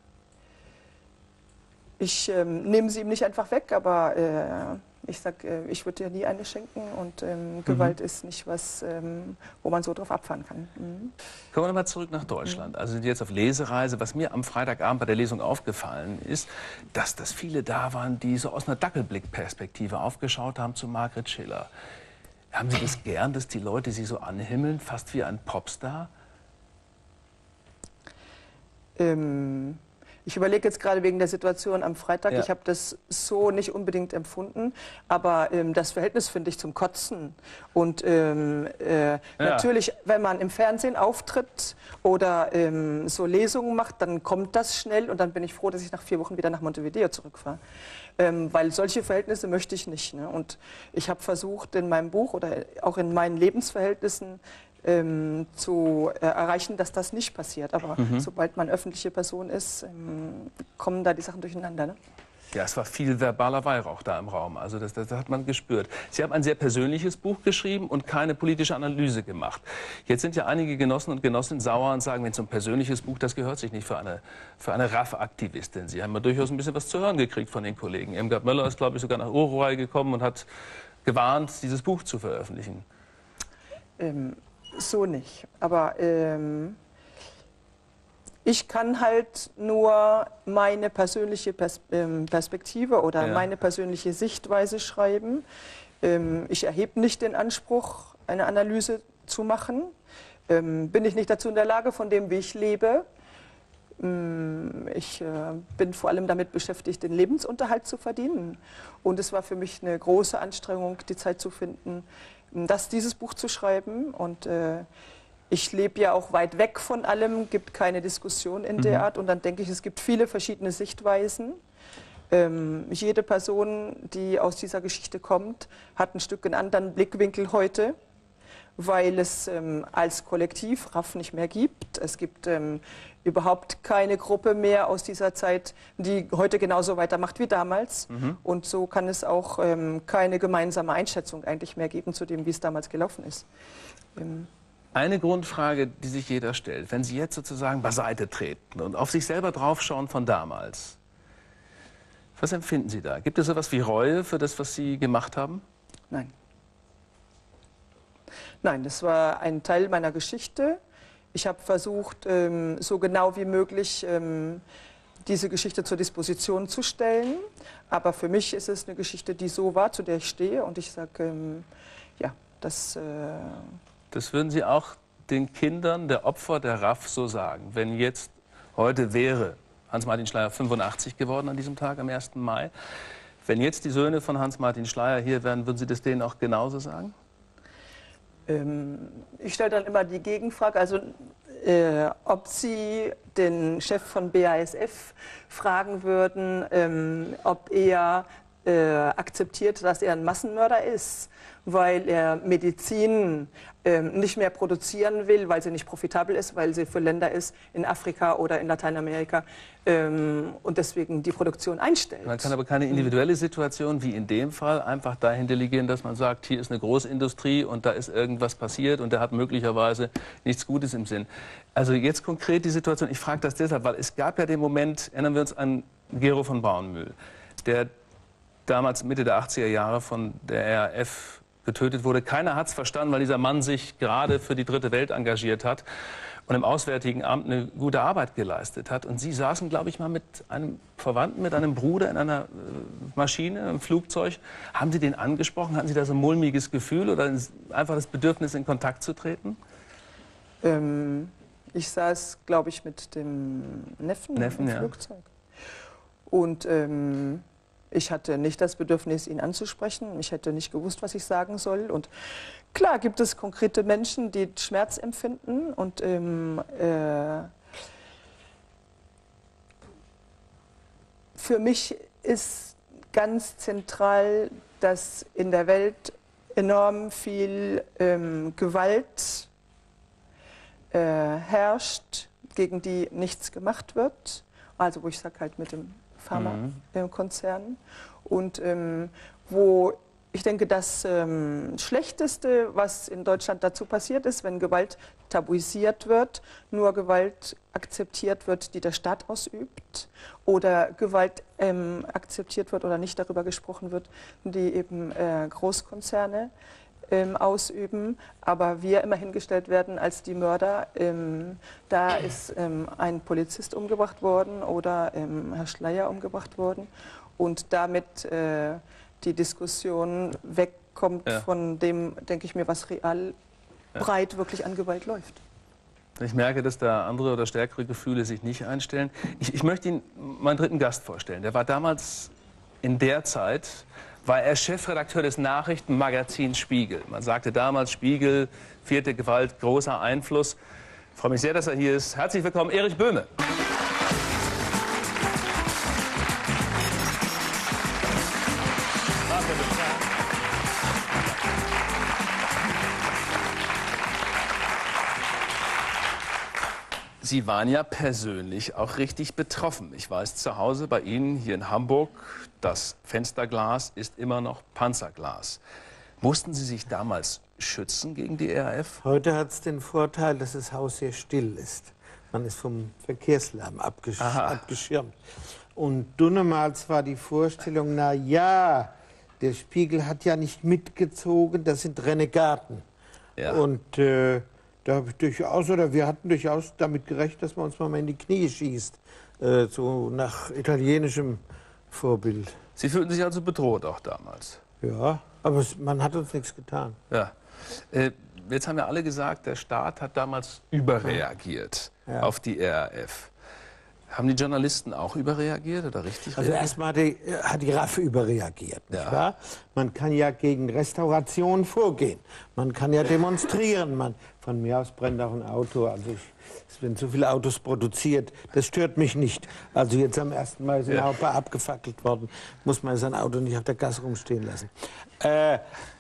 ich ähm, nehme sie ihm nicht einfach weg, aber äh, ich sage, äh, ich würde dir nie eine schenken und ähm, mhm. Gewalt ist nicht was, ähm, wo man so drauf abfahren kann. Mhm. Kommen wir nochmal zurück nach Deutschland. Mhm. Also sind jetzt auf Lesereise. Was mir am Freitagabend bei der Lesung aufgefallen ist, dass, dass viele da waren, die so aus einer Dackelblickperspektive aufgeschaut haben zu Margaret Schiller. Haben Sie das gern, dass die Leute Sie so anhimmeln, fast wie ein Popstar? Ähm, ich überlege jetzt gerade wegen der Situation am Freitag. Ja. Ich habe das so nicht unbedingt empfunden, aber ähm, das Verhältnis finde ich zum Kotzen. Und ähm, äh, ja. natürlich, wenn man im Fernsehen auftritt oder ähm, so Lesungen macht, dann kommt das schnell und dann bin ich froh, dass ich nach vier Wochen wieder nach Montevideo zurückfahre. Ähm, weil solche Verhältnisse möchte ich nicht. Ne? Und ich habe versucht, in meinem Buch oder auch in meinen Lebensverhältnissen ähm, zu äh, erreichen, dass das nicht passiert. Aber mhm. sobald man öffentliche Person ist, ähm, kommen da die Sachen durcheinander. Ne? Ja, es war viel verbaler Weihrauch da im Raum. Also das, das hat man gespürt. Sie haben ein sehr persönliches Buch geschrieben und keine politische Analyse gemacht. Jetzt sind ja einige Genossen und Genossinnen sauer und sagen, wenn so ein persönliches Buch, das gehört sich nicht für eine, für eine R A F-Aktivistin. Sie haben ja durchaus ein bisschen was zu hören gekriegt von den Kollegen. Irmgard Möller ist, glaube ich, sogar nach Uruguay gekommen und hat gewarnt, dieses Buch zu veröffentlichen. Ähm, so nicht. Aber ähm ich kann halt nur meine persönliche Pers ähm, Perspektive oder ja. meine persönliche Sichtweise schreiben. Ähm, ich erhebe nicht den Anspruch, eine Analyse zu machen. Ähm, bin ich nicht dazu in der Lage, von dem, wie ich lebe. Ähm, ich äh, bin vor allem damit beschäftigt, den Lebensunterhalt zu verdienen. Und es war für mich eine große Anstrengung, die Zeit zu finden, das, dieses Buch zu schreiben. Und äh, ich lebe ja auch weit weg von allem, gibt keine Diskussion in der Art. Und dann denke ich, es gibt viele verschiedene Sichtweisen. Ähm, jede Person, die aus dieser Geschichte kommt, hat ein Stück einen anderen Blickwinkel heute, weil es ähm, als Kollektiv R A F nicht mehr gibt. Es gibt ähm, überhaupt keine Gruppe mehr aus dieser Zeit, die heute genauso weitermacht wie damals. Mhm. Und so kann es auch ähm, keine gemeinsame Einschätzung eigentlich mehr geben zu dem, wie es damals gelaufen ist. Ähm, Eine Grundfrage, die sich jeder stellt, wenn Sie jetzt sozusagen beiseite treten und auf sich selber draufschauen von damals, was empfinden Sie da? Gibt es sowas wie Reue für das, was Sie gemacht haben? Nein. Nein, das war ein Teil meiner Geschichte. Ich habe versucht, ähm, so genau wie möglich ähm, diese Geschichte zur Disposition zu stellen. Aber für mich ist es eine Geschichte, die so war, zu der ich stehe. Und ich sage, ähm, ja, das... Äh, Das würden Sie auch den Kindern der Opfer der R A F so sagen, wenn jetzt heute wäre Hans-Martin Schleyer fünfundachtzig geworden an diesem Tag, am ersten Mai. Wenn jetzt die Söhne von Hans-Martin Schleyer hier wären, würden Sie das denen auch genauso sagen? Ähm, ich stelle dann immer die Gegenfrage, also äh, ob Sie den Chef von B A S F fragen würden, ähm, ob er äh, akzeptiert, dass er ein Massenmörder ist, weil er Medizin ähm, nicht mehr produzieren will, weil sie nicht profitabel ist, weil sie für Länder ist, in Afrika oder in Lateinamerika, ähm, und deswegen die Produktion einstellt. Man kann aber keine individuelle Situation wie in dem Fall einfach dahin delegieren, dass man sagt, hier ist eine Großindustrie und da ist irgendwas passiert und der hat möglicherweise nichts Gutes im Sinn. Also jetzt konkret die Situation, ich frage das deshalb, weil es gab ja den Moment, erinnern wir uns an Gero von Braunmühl, der damals Mitte der achtziger Jahre von der R A F getötet wurde. Keiner hat es verstanden, weil dieser Mann sich gerade für die dritte Welt engagiert hat und im Auswärtigen Amt eine gute Arbeit geleistet hat. Und Sie saßen, glaube ich, mal mit einem Verwandten, mit einem Bruder in einer Maschine, einem Flugzeug. Haben Sie den angesprochen? Hatten Sie da so ein mulmiges Gefühl oder einfach das Bedürfnis, in Kontakt zu treten? Ähm, ich saß, glaube ich, mit dem Neffen, Neffen im ja. Flugzeug. Und ähm, ich hatte nicht das Bedürfnis, ihn anzusprechen. Ich hätte nicht gewusst, was ich sagen soll. Und klar gibt es konkrete Menschen, die Schmerz empfinden. Und ähm, äh, für mich ist ganz zentral, dass in der Welt enorm viel ähm, Gewalt äh, herrscht, gegen die nichts gemacht wird. Also wo ich sage halt mit dem Pharmakonzernen. Mhm. Und ähm, wo ich denke, das ähm, Schlechteste, was in Deutschland dazu passiert ist, wenn Gewalt tabuisiert wird, nur Gewalt akzeptiert wird, die der Staat ausübt, oder Gewalt ähm, akzeptiert wird oder nicht darüber gesprochen wird, die eben äh, Großkonzerne ähm, ausüben, aber wir immer hingestellt werden als die Mörder. Ähm, da ist ähm, ein Polizist umgebracht worden oder ähm, Herr Schleyer umgebracht worden und damit äh, die Diskussion weg kommt Ja. von dem, denke ich mir, was real Ja. breit wirklich an Gewalt läuft. Ich merke, dass da andere oder stärkere Gefühle sich nicht einstellen. Ich, ich möchte Ihnen meinen dritten Gast vorstellen. Der war damals in der Zeit, war er Chefredakteur des Nachrichtenmagazins Spiegel. Man sagte damals Spiegel, vierte Gewalt, großer Einfluss. Ich freue mich sehr, dass er hier ist. Herzlich willkommen, Erich Böhme. Sie waren ja persönlich auch richtig betroffen. Ich weiß, zu Hause bei Ihnen hier in Hamburg, das Fensterglas ist immer noch Panzerglas. Mussten Sie sich damals schützen gegen die R A F? Heute hat es den Vorteil, dass das Haus sehr still ist. Man ist vom Verkehrslärm abgesch Aha. abgeschirmt. Und dunnemals war die Vorstellung, na ja, der Spiegel hat ja nicht mitgezogen, das sind Renegaten. Ja. Und äh, da habe ich durchaus, oder wir hatten durchaus damit gerechnet, dass man uns mal in die Knie schießt, äh, so nach italienischem Vorbild. Sie fühlten sich also bedroht auch damals? Ja, aber es, man hat uns nichts getan. Ja. Äh, jetzt haben ja alle gesagt, der Staat hat damals überreagiert Ja. auf die R A F. Haben die Journalisten auch überreagiert oder richtig Also reagiert? erstmal hat die, hat die Raffe überreagiert, nicht Ja. wahr? Man kann ja gegen Restauration vorgehen. Man kann ja demonstrieren. Man, von mir aus brennt auch ein Auto. Also ich, es werden so viele Autos produziert. Das stört mich nicht. Also jetzt am ersten Mal sind Ja. auch ein paar abgefackelt worden. Muss man sein Auto nicht auf der Gasse rumstehen lassen. Äh,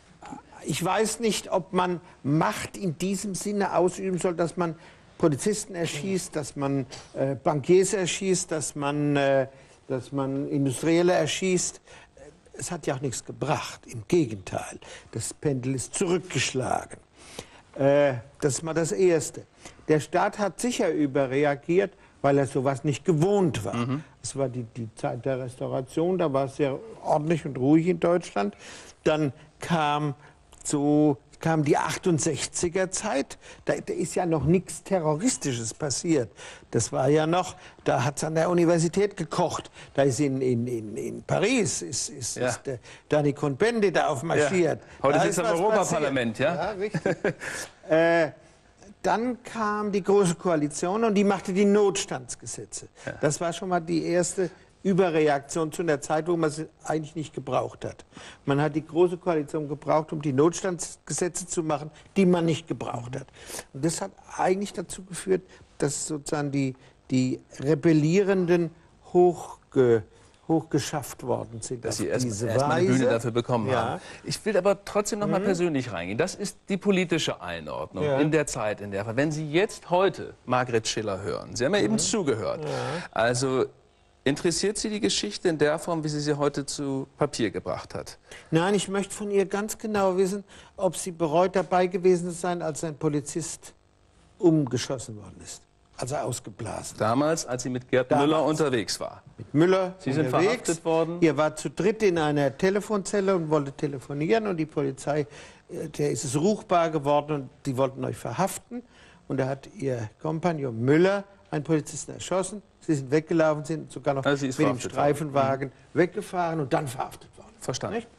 ich weiß nicht, ob man Macht in diesem Sinne ausüben soll, dass man Polizisten erschießt, dass man äh, Bankiers erschießt, dass man, äh, dass man Industrielle erschießt. Es hat ja auch nichts gebracht. Im Gegenteil, das Pendel ist zurückgeschlagen. Äh, das ist mal das Erste. Der Staat hat sicher überreagiert, weil er sowas nicht gewohnt war. Mhm. Es war die, die Zeit der Restauration, da war es sehr ordentlich und ruhig in Deutschland. Dann kam so kam die achtundsechziger Zeit, da, da ist ja noch nichts Terroristisches passiert. Das war ja noch, da hat es an der Universität gekocht. Da ist in, in, in, in Paris, ist, ist, Ja. ist der Danny Cohn-Bendit da aufmarschiert. Ja. Heute Da sitzt ist er im was Europaparlament, passiert. ja? Ja, richtig. äh, dann kam die Große Koalition und die machte die Notstandsgesetze. Ja. Das war schon mal die erste Überreaktion zu einer Zeit, wo man sie eigentlich nicht gebraucht hat. Man hat die Große Koalition gebraucht, um die Notstandsgesetze zu machen, die man nicht gebraucht hat. Und das hat eigentlich dazu geführt, dass sozusagen die, die Rebellierenden hochge, hochgeschafft worden sind. Dass auf Sie erst, diese erst mal eine Weise. Bühne dafür bekommen Ja. haben. Ich will aber trotzdem noch mal persönlich reingehen. Das ist die politische Einordnung Ja. in der Zeit, in der... Wenn Sie jetzt heute Margret Schiller hören, Sie haben ja eben zugehört, also interessiert Sie die Geschichte in der Form, wie sie sie heute zu Papier gebracht hat? Nein, ich möchte von ihr ganz genau wissen, ob sie bereut dabei gewesen sein, als ein Polizist umgeschossen worden ist. Also ausgeblasen. Damals, als sie mit Gerd Damals. Müller unterwegs war. Mit Müller Sie sind unterwegs. verhaftet worden. Ihr war zu dritt in einer Telefonzelle und wollte telefonieren und die Polizei, äh, der ist es ruchbar geworden und die wollten euch verhaften. Und da hat ihr Kompagnon Müller einen Polizisten erschossen. Sie sind weggelaufen, sind sogar noch Also sie ist mit dem verhaftet Streifenwagen weggefahren und dann verhaftet worden. Verstanden. Nicht?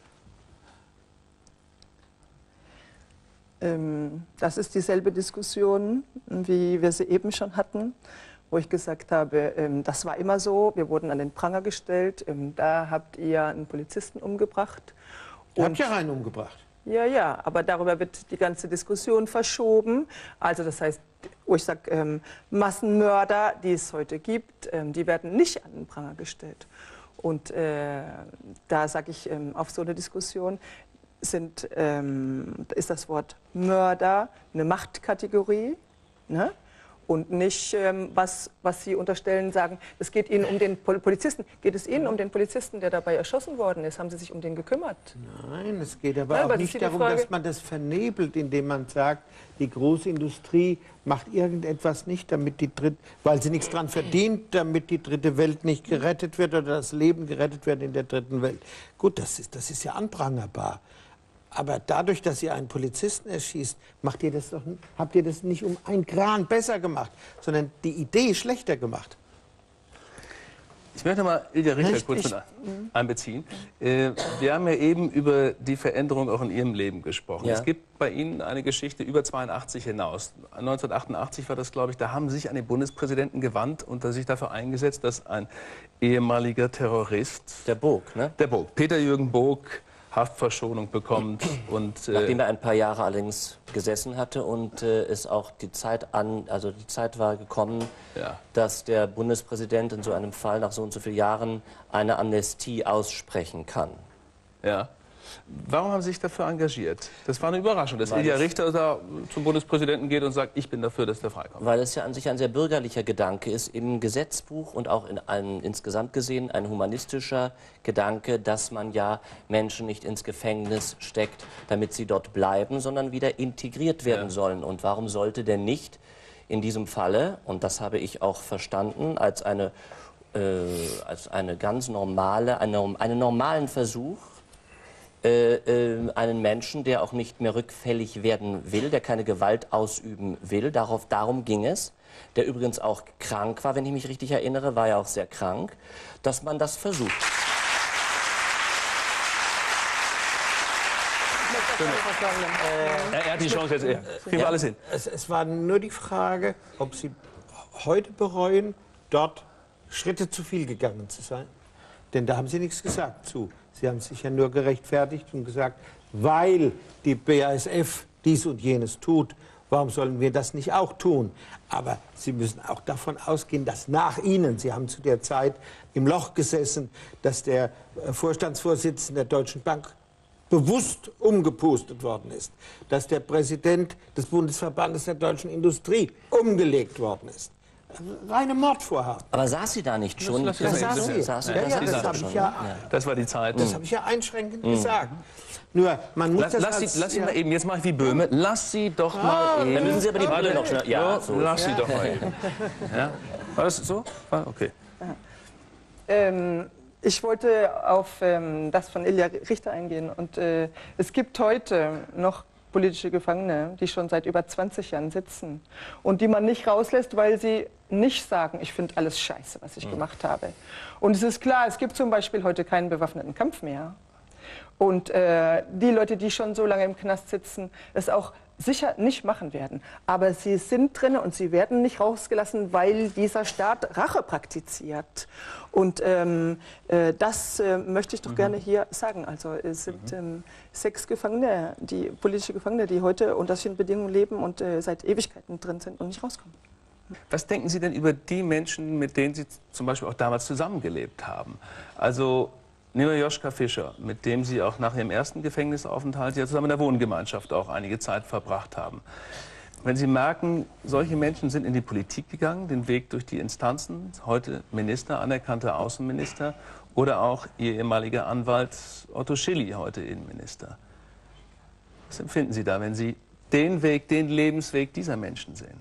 Ähm, das ist dieselbe Diskussion, wie wir sie eben schon hatten, wo ich gesagt habe, ähm, das war immer so, wir wurden an den Pranger gestellt, ähm, da habt ihr einen Polizisten umgebracht. Ihr habt ja einen umgebracht. Ja, ja, aber darüber wird die ganze Diskussion verschoben. Also das heißt, wo ich sage, ähm, Massenmörder, die es heute gibt, ähm, die werden nicht an den Pranger gestellt. Und äh, da sage ich, ähm, auf so eine Diskussion sind, ähm, ist das Wort Mörder eine Machtkategorie, ne? Und nicht, ähm, was, was Sie unterstellen, sagen, es geht Ihnen um den Pol Polizisten. Geht es Ihnen um den Polizisten, der dabei erschossen worden ist? Haben Sie sich um den gekümmert? Nein, es geht aber Nein, auch aber das nicht ist die darum, Frage- dass man das vernebelt, indem man sagt, die große Industrie macht irgendetwas nicht, damit die dritte, weil sie nichts dran verdient, damit die dritte Welt nicht gerettet wird oder das Leben gerettet wird in der dritten Welt. Gut, das ist, das ist ja anprangerbar. Aber dadurch, dass ihr einen Polizisten erschießt, macht ihr das doch, habt ihr das nicht um ein Gran besser gemacht, sondern die Idee schlechter gemacht. Ich möchte mal Ilja Richter kurz mit einbeziehen. Äh, wir haben ja eben über die Veränderung auch in Ihrem Leben gesprochen. Ja. Es gibt bei Ihnen eine Geschichte über zweiundachtzig hinaus. neunzehnhundertachtundachtzig war das, glaube ich, da haben Sie sich an den Bundespräsidenten gewandt und sich dafür eingesetzt, dass ein ehemaliger Terrorist, Der Bog, ne? der Bog, Peter-Jürgen Bog, Haftverschonung bekommt. Und, äh, Nachdem er ein paar Jahre allerdings gesessen hatte und äh, es auch die Zeit an, also die Zeit war gekommen, Ja. dass der Bundespräsident in so einem Fall nach so und so vielen Jahren eine Amnestie aussprechen kann. ja. Warum haben Sie sich dafür engagiert? Das war eine Überraschung, dass Weil Ilja es- Richter da zum Bundespräsidenten geht und sagt, ich bin dafür, dass der freikommt. Weil es ja an sich ein sehr bürgerlicher Gedanke ist, im Gesetzbuch und auch in einem, insgesamt gesehen ein humanistischer Gedanke, dass man ja Menschen nicht ins Gefängnis steckt, damit sie dort bleiben, sondern wieder integriert werden Ja. sollen. Und warum sollte denn nicht in diesem Falle, und das habe ich auch verstanden, als eine, äh, als eine ganz normale, eine, einen normalen Versuch, Äh, äh, einen Menschen, der auch nicht mehr rückfällig werden will, der keine Gewalt ausüben will. Darauf, darum ging es. Der übrigens auch krank war, wenn ich mich richtig erinnere, war ja auch sehr krank, dass man das versucht. Er, er hat die Chance jetzt. Er. Kriegen wir alles hin. Es, es war nur die Frage, ob Sie heute bereuen, dort Schritte zu viel gegangen zu sein. Denn da haben Sie nichts gesagt zu. Sie haben sich ja nur gerechtfertigt und gesagt, weil die B A S F dies und jenes tut, warum sollen wir das nicht auch tun? Aber Sie müssen auch davon ausgehen, dass nach Ihnen, Sie haben zu der Zeit im Loch gesessen, dass der äh, Vorstandsvorsitzende der Deutschen Bank bewusst umgepustet worden ist, dass der Präsident des Bundesverbandes der deutschen Industrie umgelegt worden ist. Reine Mordvorhaben. Aber saß sie da nicht schon? lass- Das Ja, saß sie. saß sie, Ja, das ja, saß das sie habe schon, ich ne? ja, Das war die Zeit. das habe ich ja einschränkend gesagt. Nur, man muss Lass, das lass, als, sie, lass sie ja, mal eben, jetzt mache ich wie Böhme, lass sie doch mal eben. Dann müssen Sie aber die Brille Warte, noch schnell... Ja, so. lass sie doch mal eben. Ja? War das so? War okay. Ähm, ich wollte auf ähm, das von Ilja Richter eingehen. Und äh, es gibt heute noch politische Gefangene, die schon seit über zwanzig Jahren sitzen und die man nicht rauslässt, weil sie nicht sagen, ich finde alles scheiße, was ich mhm. gemacht habe. Und es ist klar, es gibt zum Beispiel heute keinen bewaffneten Kampf mehr. Und äh, die Leute, die schon so lange im Knast sitzen, es auch sicher nicht machen werden. Aber sie sind drin und sie werden nicht rausgelassen, weil dieser Staat Rache praktiziert. Und ähm, äh, das äh, möchte ich doch mhm. gerne hier sagen. Also es sind mhm. ähm, sechs Gefangene, die politische Gefangene, die heute unter solchen Bedingungen leben und äh, seit Ewigkeiten drin sind und nicht rauskommen. Was denken Sie denn über die Menschen, mit denen Sie zum Beispiel auch damals zusammengelebt haben? Also nehmen wir Joschka Fischer, mit dem Sie auch nach Ihrem ersten Gefängnisaufenthalt ja zusammen in der Wohngemeinschaft auch einige Zeit verbracht haben. Wenn Sie merken, solche Menschen sind in die Politik gegangen, den Weg durch die Instanzen, heute Minister, anerkannter Außenminister, oder auch Ihr ehemaliger Anwalt Otto Schily, heute Innenminister. Was empfinden Sie da, wenn Sie den Weg, den Lebensweg dieser Menschen sehen?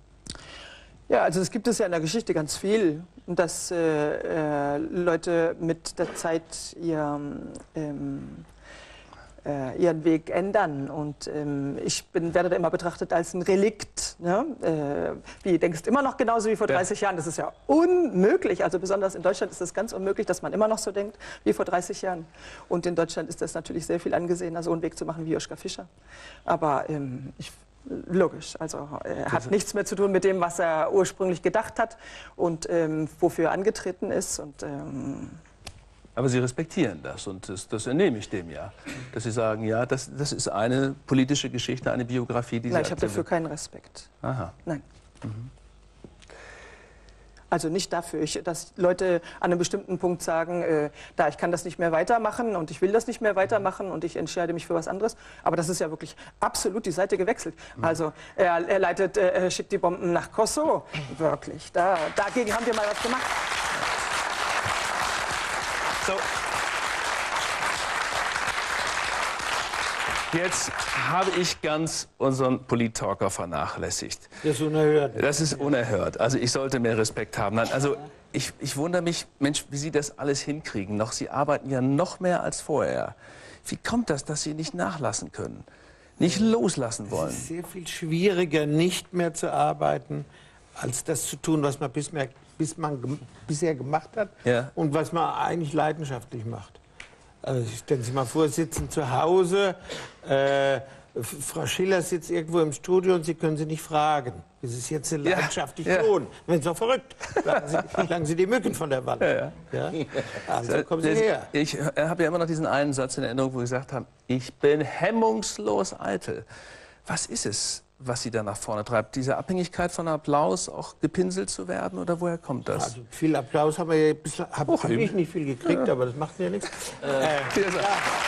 Ja, also es gibt es ja in der Geschichte ganz viel, dass äh, äh, Leute mit der Zeit ihr, ähm, äh, ihren Weg ändern. Und ähm, ich bin, werde da immer betrachtet als ein Relikt. Ne? Äh, wie, denkst immer noch genauso wie vor dreißig Jahren? Das ist ja unmöglich. Also besonders in Deutschland ist es ganz unmöglich, dass man immer noch so denkt wie vor dreißig Jahren. Und in Deutschland ist das natürlich sehr viel angesehener, so einen Weg zu machen wie Joschka Fischer. Aber ähm, ich logisch, also er hat nichts mehr zu tun mit dem, was er ursprünglich gedacht hat und ähm, wofür er angetreten ist. Und, ähm Aber Sie respektieren das und das, das entnehme ich dem ja, dass Sie sagen, ja, das, das ist eine politische Geschichte, eine Biografie, die Sie Nein, ich habe akzeptieren. dafür keinen Respekt. Aha. Nein. Mhm. Also nicht dafür, ich, dass Leute an einem bestimmten Punkt sagen, äh, da ich kann das nicht mehr weitermachen und ich will das nicht mehr weitermachen und ich entscheide mich für was anderes. Aber das ist ja wirklich absolut die Seite gewechselt. Mhm. Also er, er leitet, äh, schickt die Bomben nach Kosovo. Wirklich, da, dagegen haben wir mal was gemacht. So. Jetzt habe ich ganz unseren Polit-Talker vernachlässigt. Das ist unerhört. Das ist unerhört. Also ich sollte mehr Respekt haben. Nein, also ich, ich wundere mich, Mensch, wie Sie das alles hinkriegen. Noch, Sie arbeiten ja noch mehr als vorher. Wie kommt das, dass Sie nicht nachlassen können? Nicht loslassen wollen? Es ist sehr viel schwieriger, nicht mehr zu arbeiten, als das zu tun, was man, bis mehr, bis man gem bisher gemacht hat ja. und was man eigentlich leidenschaftlich macht. Also stellen Sie sich mal vor, Sie sitzen zu Hause, äh, Frau Schiller sitzt irgendwo im Studio und Sie können sie nicht fragen. Das ist jetzt eine leidenschaftlich ja, tun. Wenn Sie doch verrückt, schlagen Sie, schlagen Sie die Mücken von der Wand. Ja, ja. Ja? Also kommen Sie her. Ich habe ja immer noch diesen einen Satz in Erinnerung, wo Sie gesagt haben, ich bin hemmungslos eitel. Was ist es, was Sie da nach vorne treibt? Diese Abhängigkeit von Applaus, auch gepinselt zu werden? Oder woher kommt das? Also viel Applaus haben wir ja bislang, hab, hab ich nicht viel gekriegt, ja. aber das macht ja nichts. Äh, äh, ja.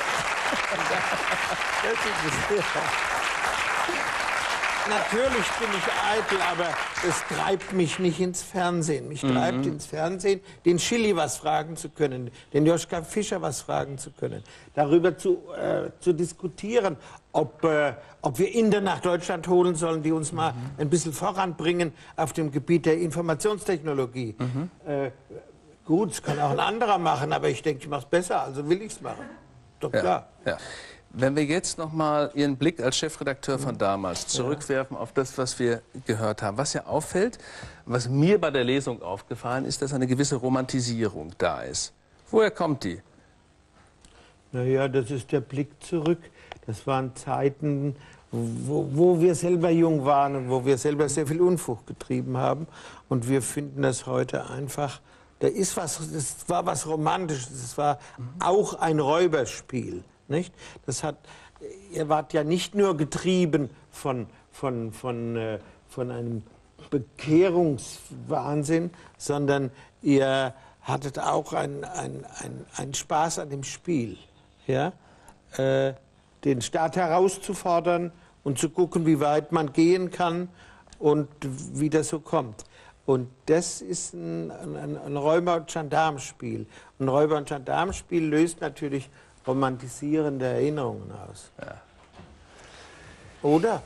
Natürlich bin ich eitel, aber es treibt mich nicht ins Fernsehen. Mich mhm. treibt ins Fernsehen, den Schilly was fragen zu können, den Joschka Fischer was fragen zu können, darüber zu, äh, zu diskutieren, ob, äh, ob wir Inder nach Deutschland holen sollen, die uns mal mhm. ein bisschen voranbringen auf dem Gebiet der Informationstechnologie. Mhm. Äh, gut, das kann auch ein anderer machen, aber ich denke, ich mache es besser, also will ich es machen. Doch klar. Ja, ja. Wenn wir jetzt noch mal Ihren Blick als Chefredakteur von damals zurückwerfen auf das, was wir gehört haben. Was ja auffällt, was mir bei der Lesung aufgefallen ist, dass eine gewisse Romantisierung da ist. Woher kommt die? Naja, das ist der Blick zurück. Das waren Zeiten, wo, wo wir selber jung waren und wo wir selber sehr viel Unfug getrieben haben. Und wir finden das heute einfach, da ist was, das war was Romantisches, das war auch ein Räuberspiel. Nicht? Das hat, ihr wart ja nicht nur getrieben von, von, von, äh, von einem Bekehrungswahnsinn, sondern ihr hattet auch einen ein, ein Spaß an dem Spiel. Ja? Äh, den Staat herauszufordern und zu gucken, wie weit man gehen kann und wie das so kommt. Und das ist ein, ein, ein Räuber- und Gendarmenspiel. Ein Räuber- und Gendarmenspiel löst natürlich romantisierende Erinnerungen aus. Ja. Oder?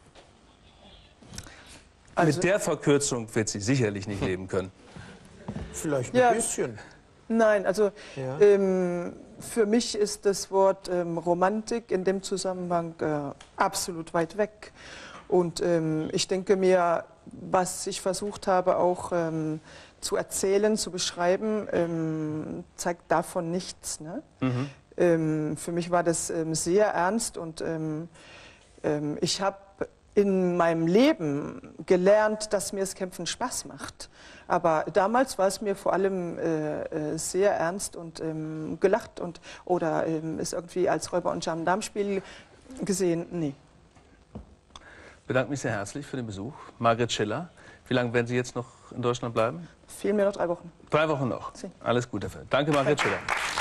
Also, mit der Verkürzung wird sie sicherlich nicht leben können. Vielleicht ein ja, bisschen. Nein, also ja. ähm, für mich ist das Wort ähm, Romantik in dem Zusammenhang äh, absolut weit weg. Und ähm, ich denke mir, was ich versucht habe auch ähm, zu erzählen, zu beschreiben, ähm, zeigt davon nichts. Ne? Mhm. Ähm, für mich war das ähm, sehr ernst und ähm, ähm, ich habe in meinem Leben gelernt, dass mir das Kämpfen Spaß macht. Aber damals war es mir vor allem äh, äh, sehr ernst und ähm, gelacht und oder ähm, ist irgendwie als Räuber- und Gendarmenspiel gesehen. Nee. Ich bedanke mich sehr herzlich für den Besuch. Margret Schiller, wie lange werden Sie jetzt noch in Deutschland bleiben? Fehlen mir noch drei Wochen. Drei Wochen noch. Sie. Alles Gute dafür. Danke, Margret Schiller.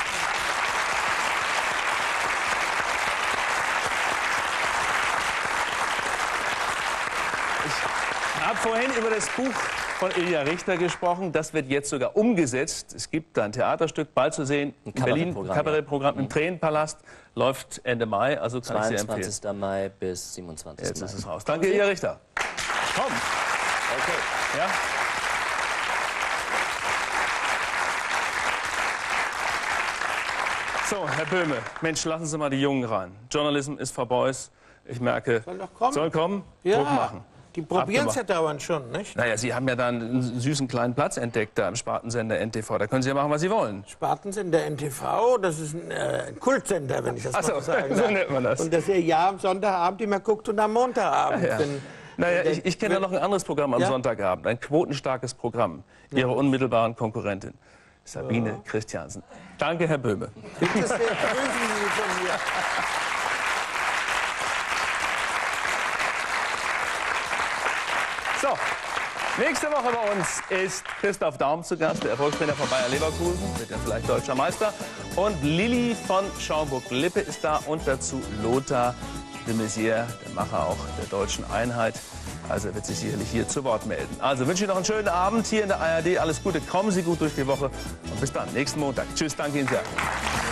Ich habe vorhin über das Buch von Ilja Richter gesprochen. Das wird jetzt sogar umgesetzt. Es gibt da ein Theaterstück, bald zu sehen, in Berlin, ein Kabarettprogramm, ja. im Tränenpalast. Läuft Ende Mai, also kann ich sehr empfehlen. zweiundzwanzigsten Mai bis siebenundzwanzigsten Mai. Jetzt ist es raus. Danke, Ilja Richter. Komm. Okay. Ja. So, Herr Böhme, Mensch, lassen Sie mal die Jungen rein. Journalism is for boys. Ich merke, soll doch kommen. Soll kommen, ja. Druck machen. Die probieren es ja dauernd schon, nicht? Naja, Sie haben ja da einen süßen kleinen Platz entdeckt, da im Spartensender N T V. Da können Sie ja machen, was Sie wollen. Spartensender N T V, das ist ein, äh, ein Kultsender, wenn ich das Ach so, mal sagen so darf. nennt man das. Und dass ihr ja am Sonntagabend immer guckt und am Montagabend. Ja, ja. Wenn, naja, wenn ich, ich kenne ja noch ein anderes Programm am ja? Sonntagabend. Ein quotenstarkes Programm. Ihre ja. unmittelbaren Konkurrentin, Sabine ja. Christiansen. Danke, Herr Böhme. Bitte sehr, grüßen Sie von mir. So, nächste Woche bei uns ist Christoph Daum zu Gast, der Erfolgstrainer von Bayer Leverkusen, wird ja vielleicht deutscher Meister. Und Lilly von Schaumburg-Lippe ist da und dazu Lothar de Maizière, der Macher auch der deutschen Einheit. Also er wird sich sicherlich hier zu Wort melden. Also wünsche ich noch einen schönen Abend hier in der A R D. Alles Gute, kommen Sie gut durch die Woche und bis dann, nächsten Montag. Tschüss, danke Ihnen sehr.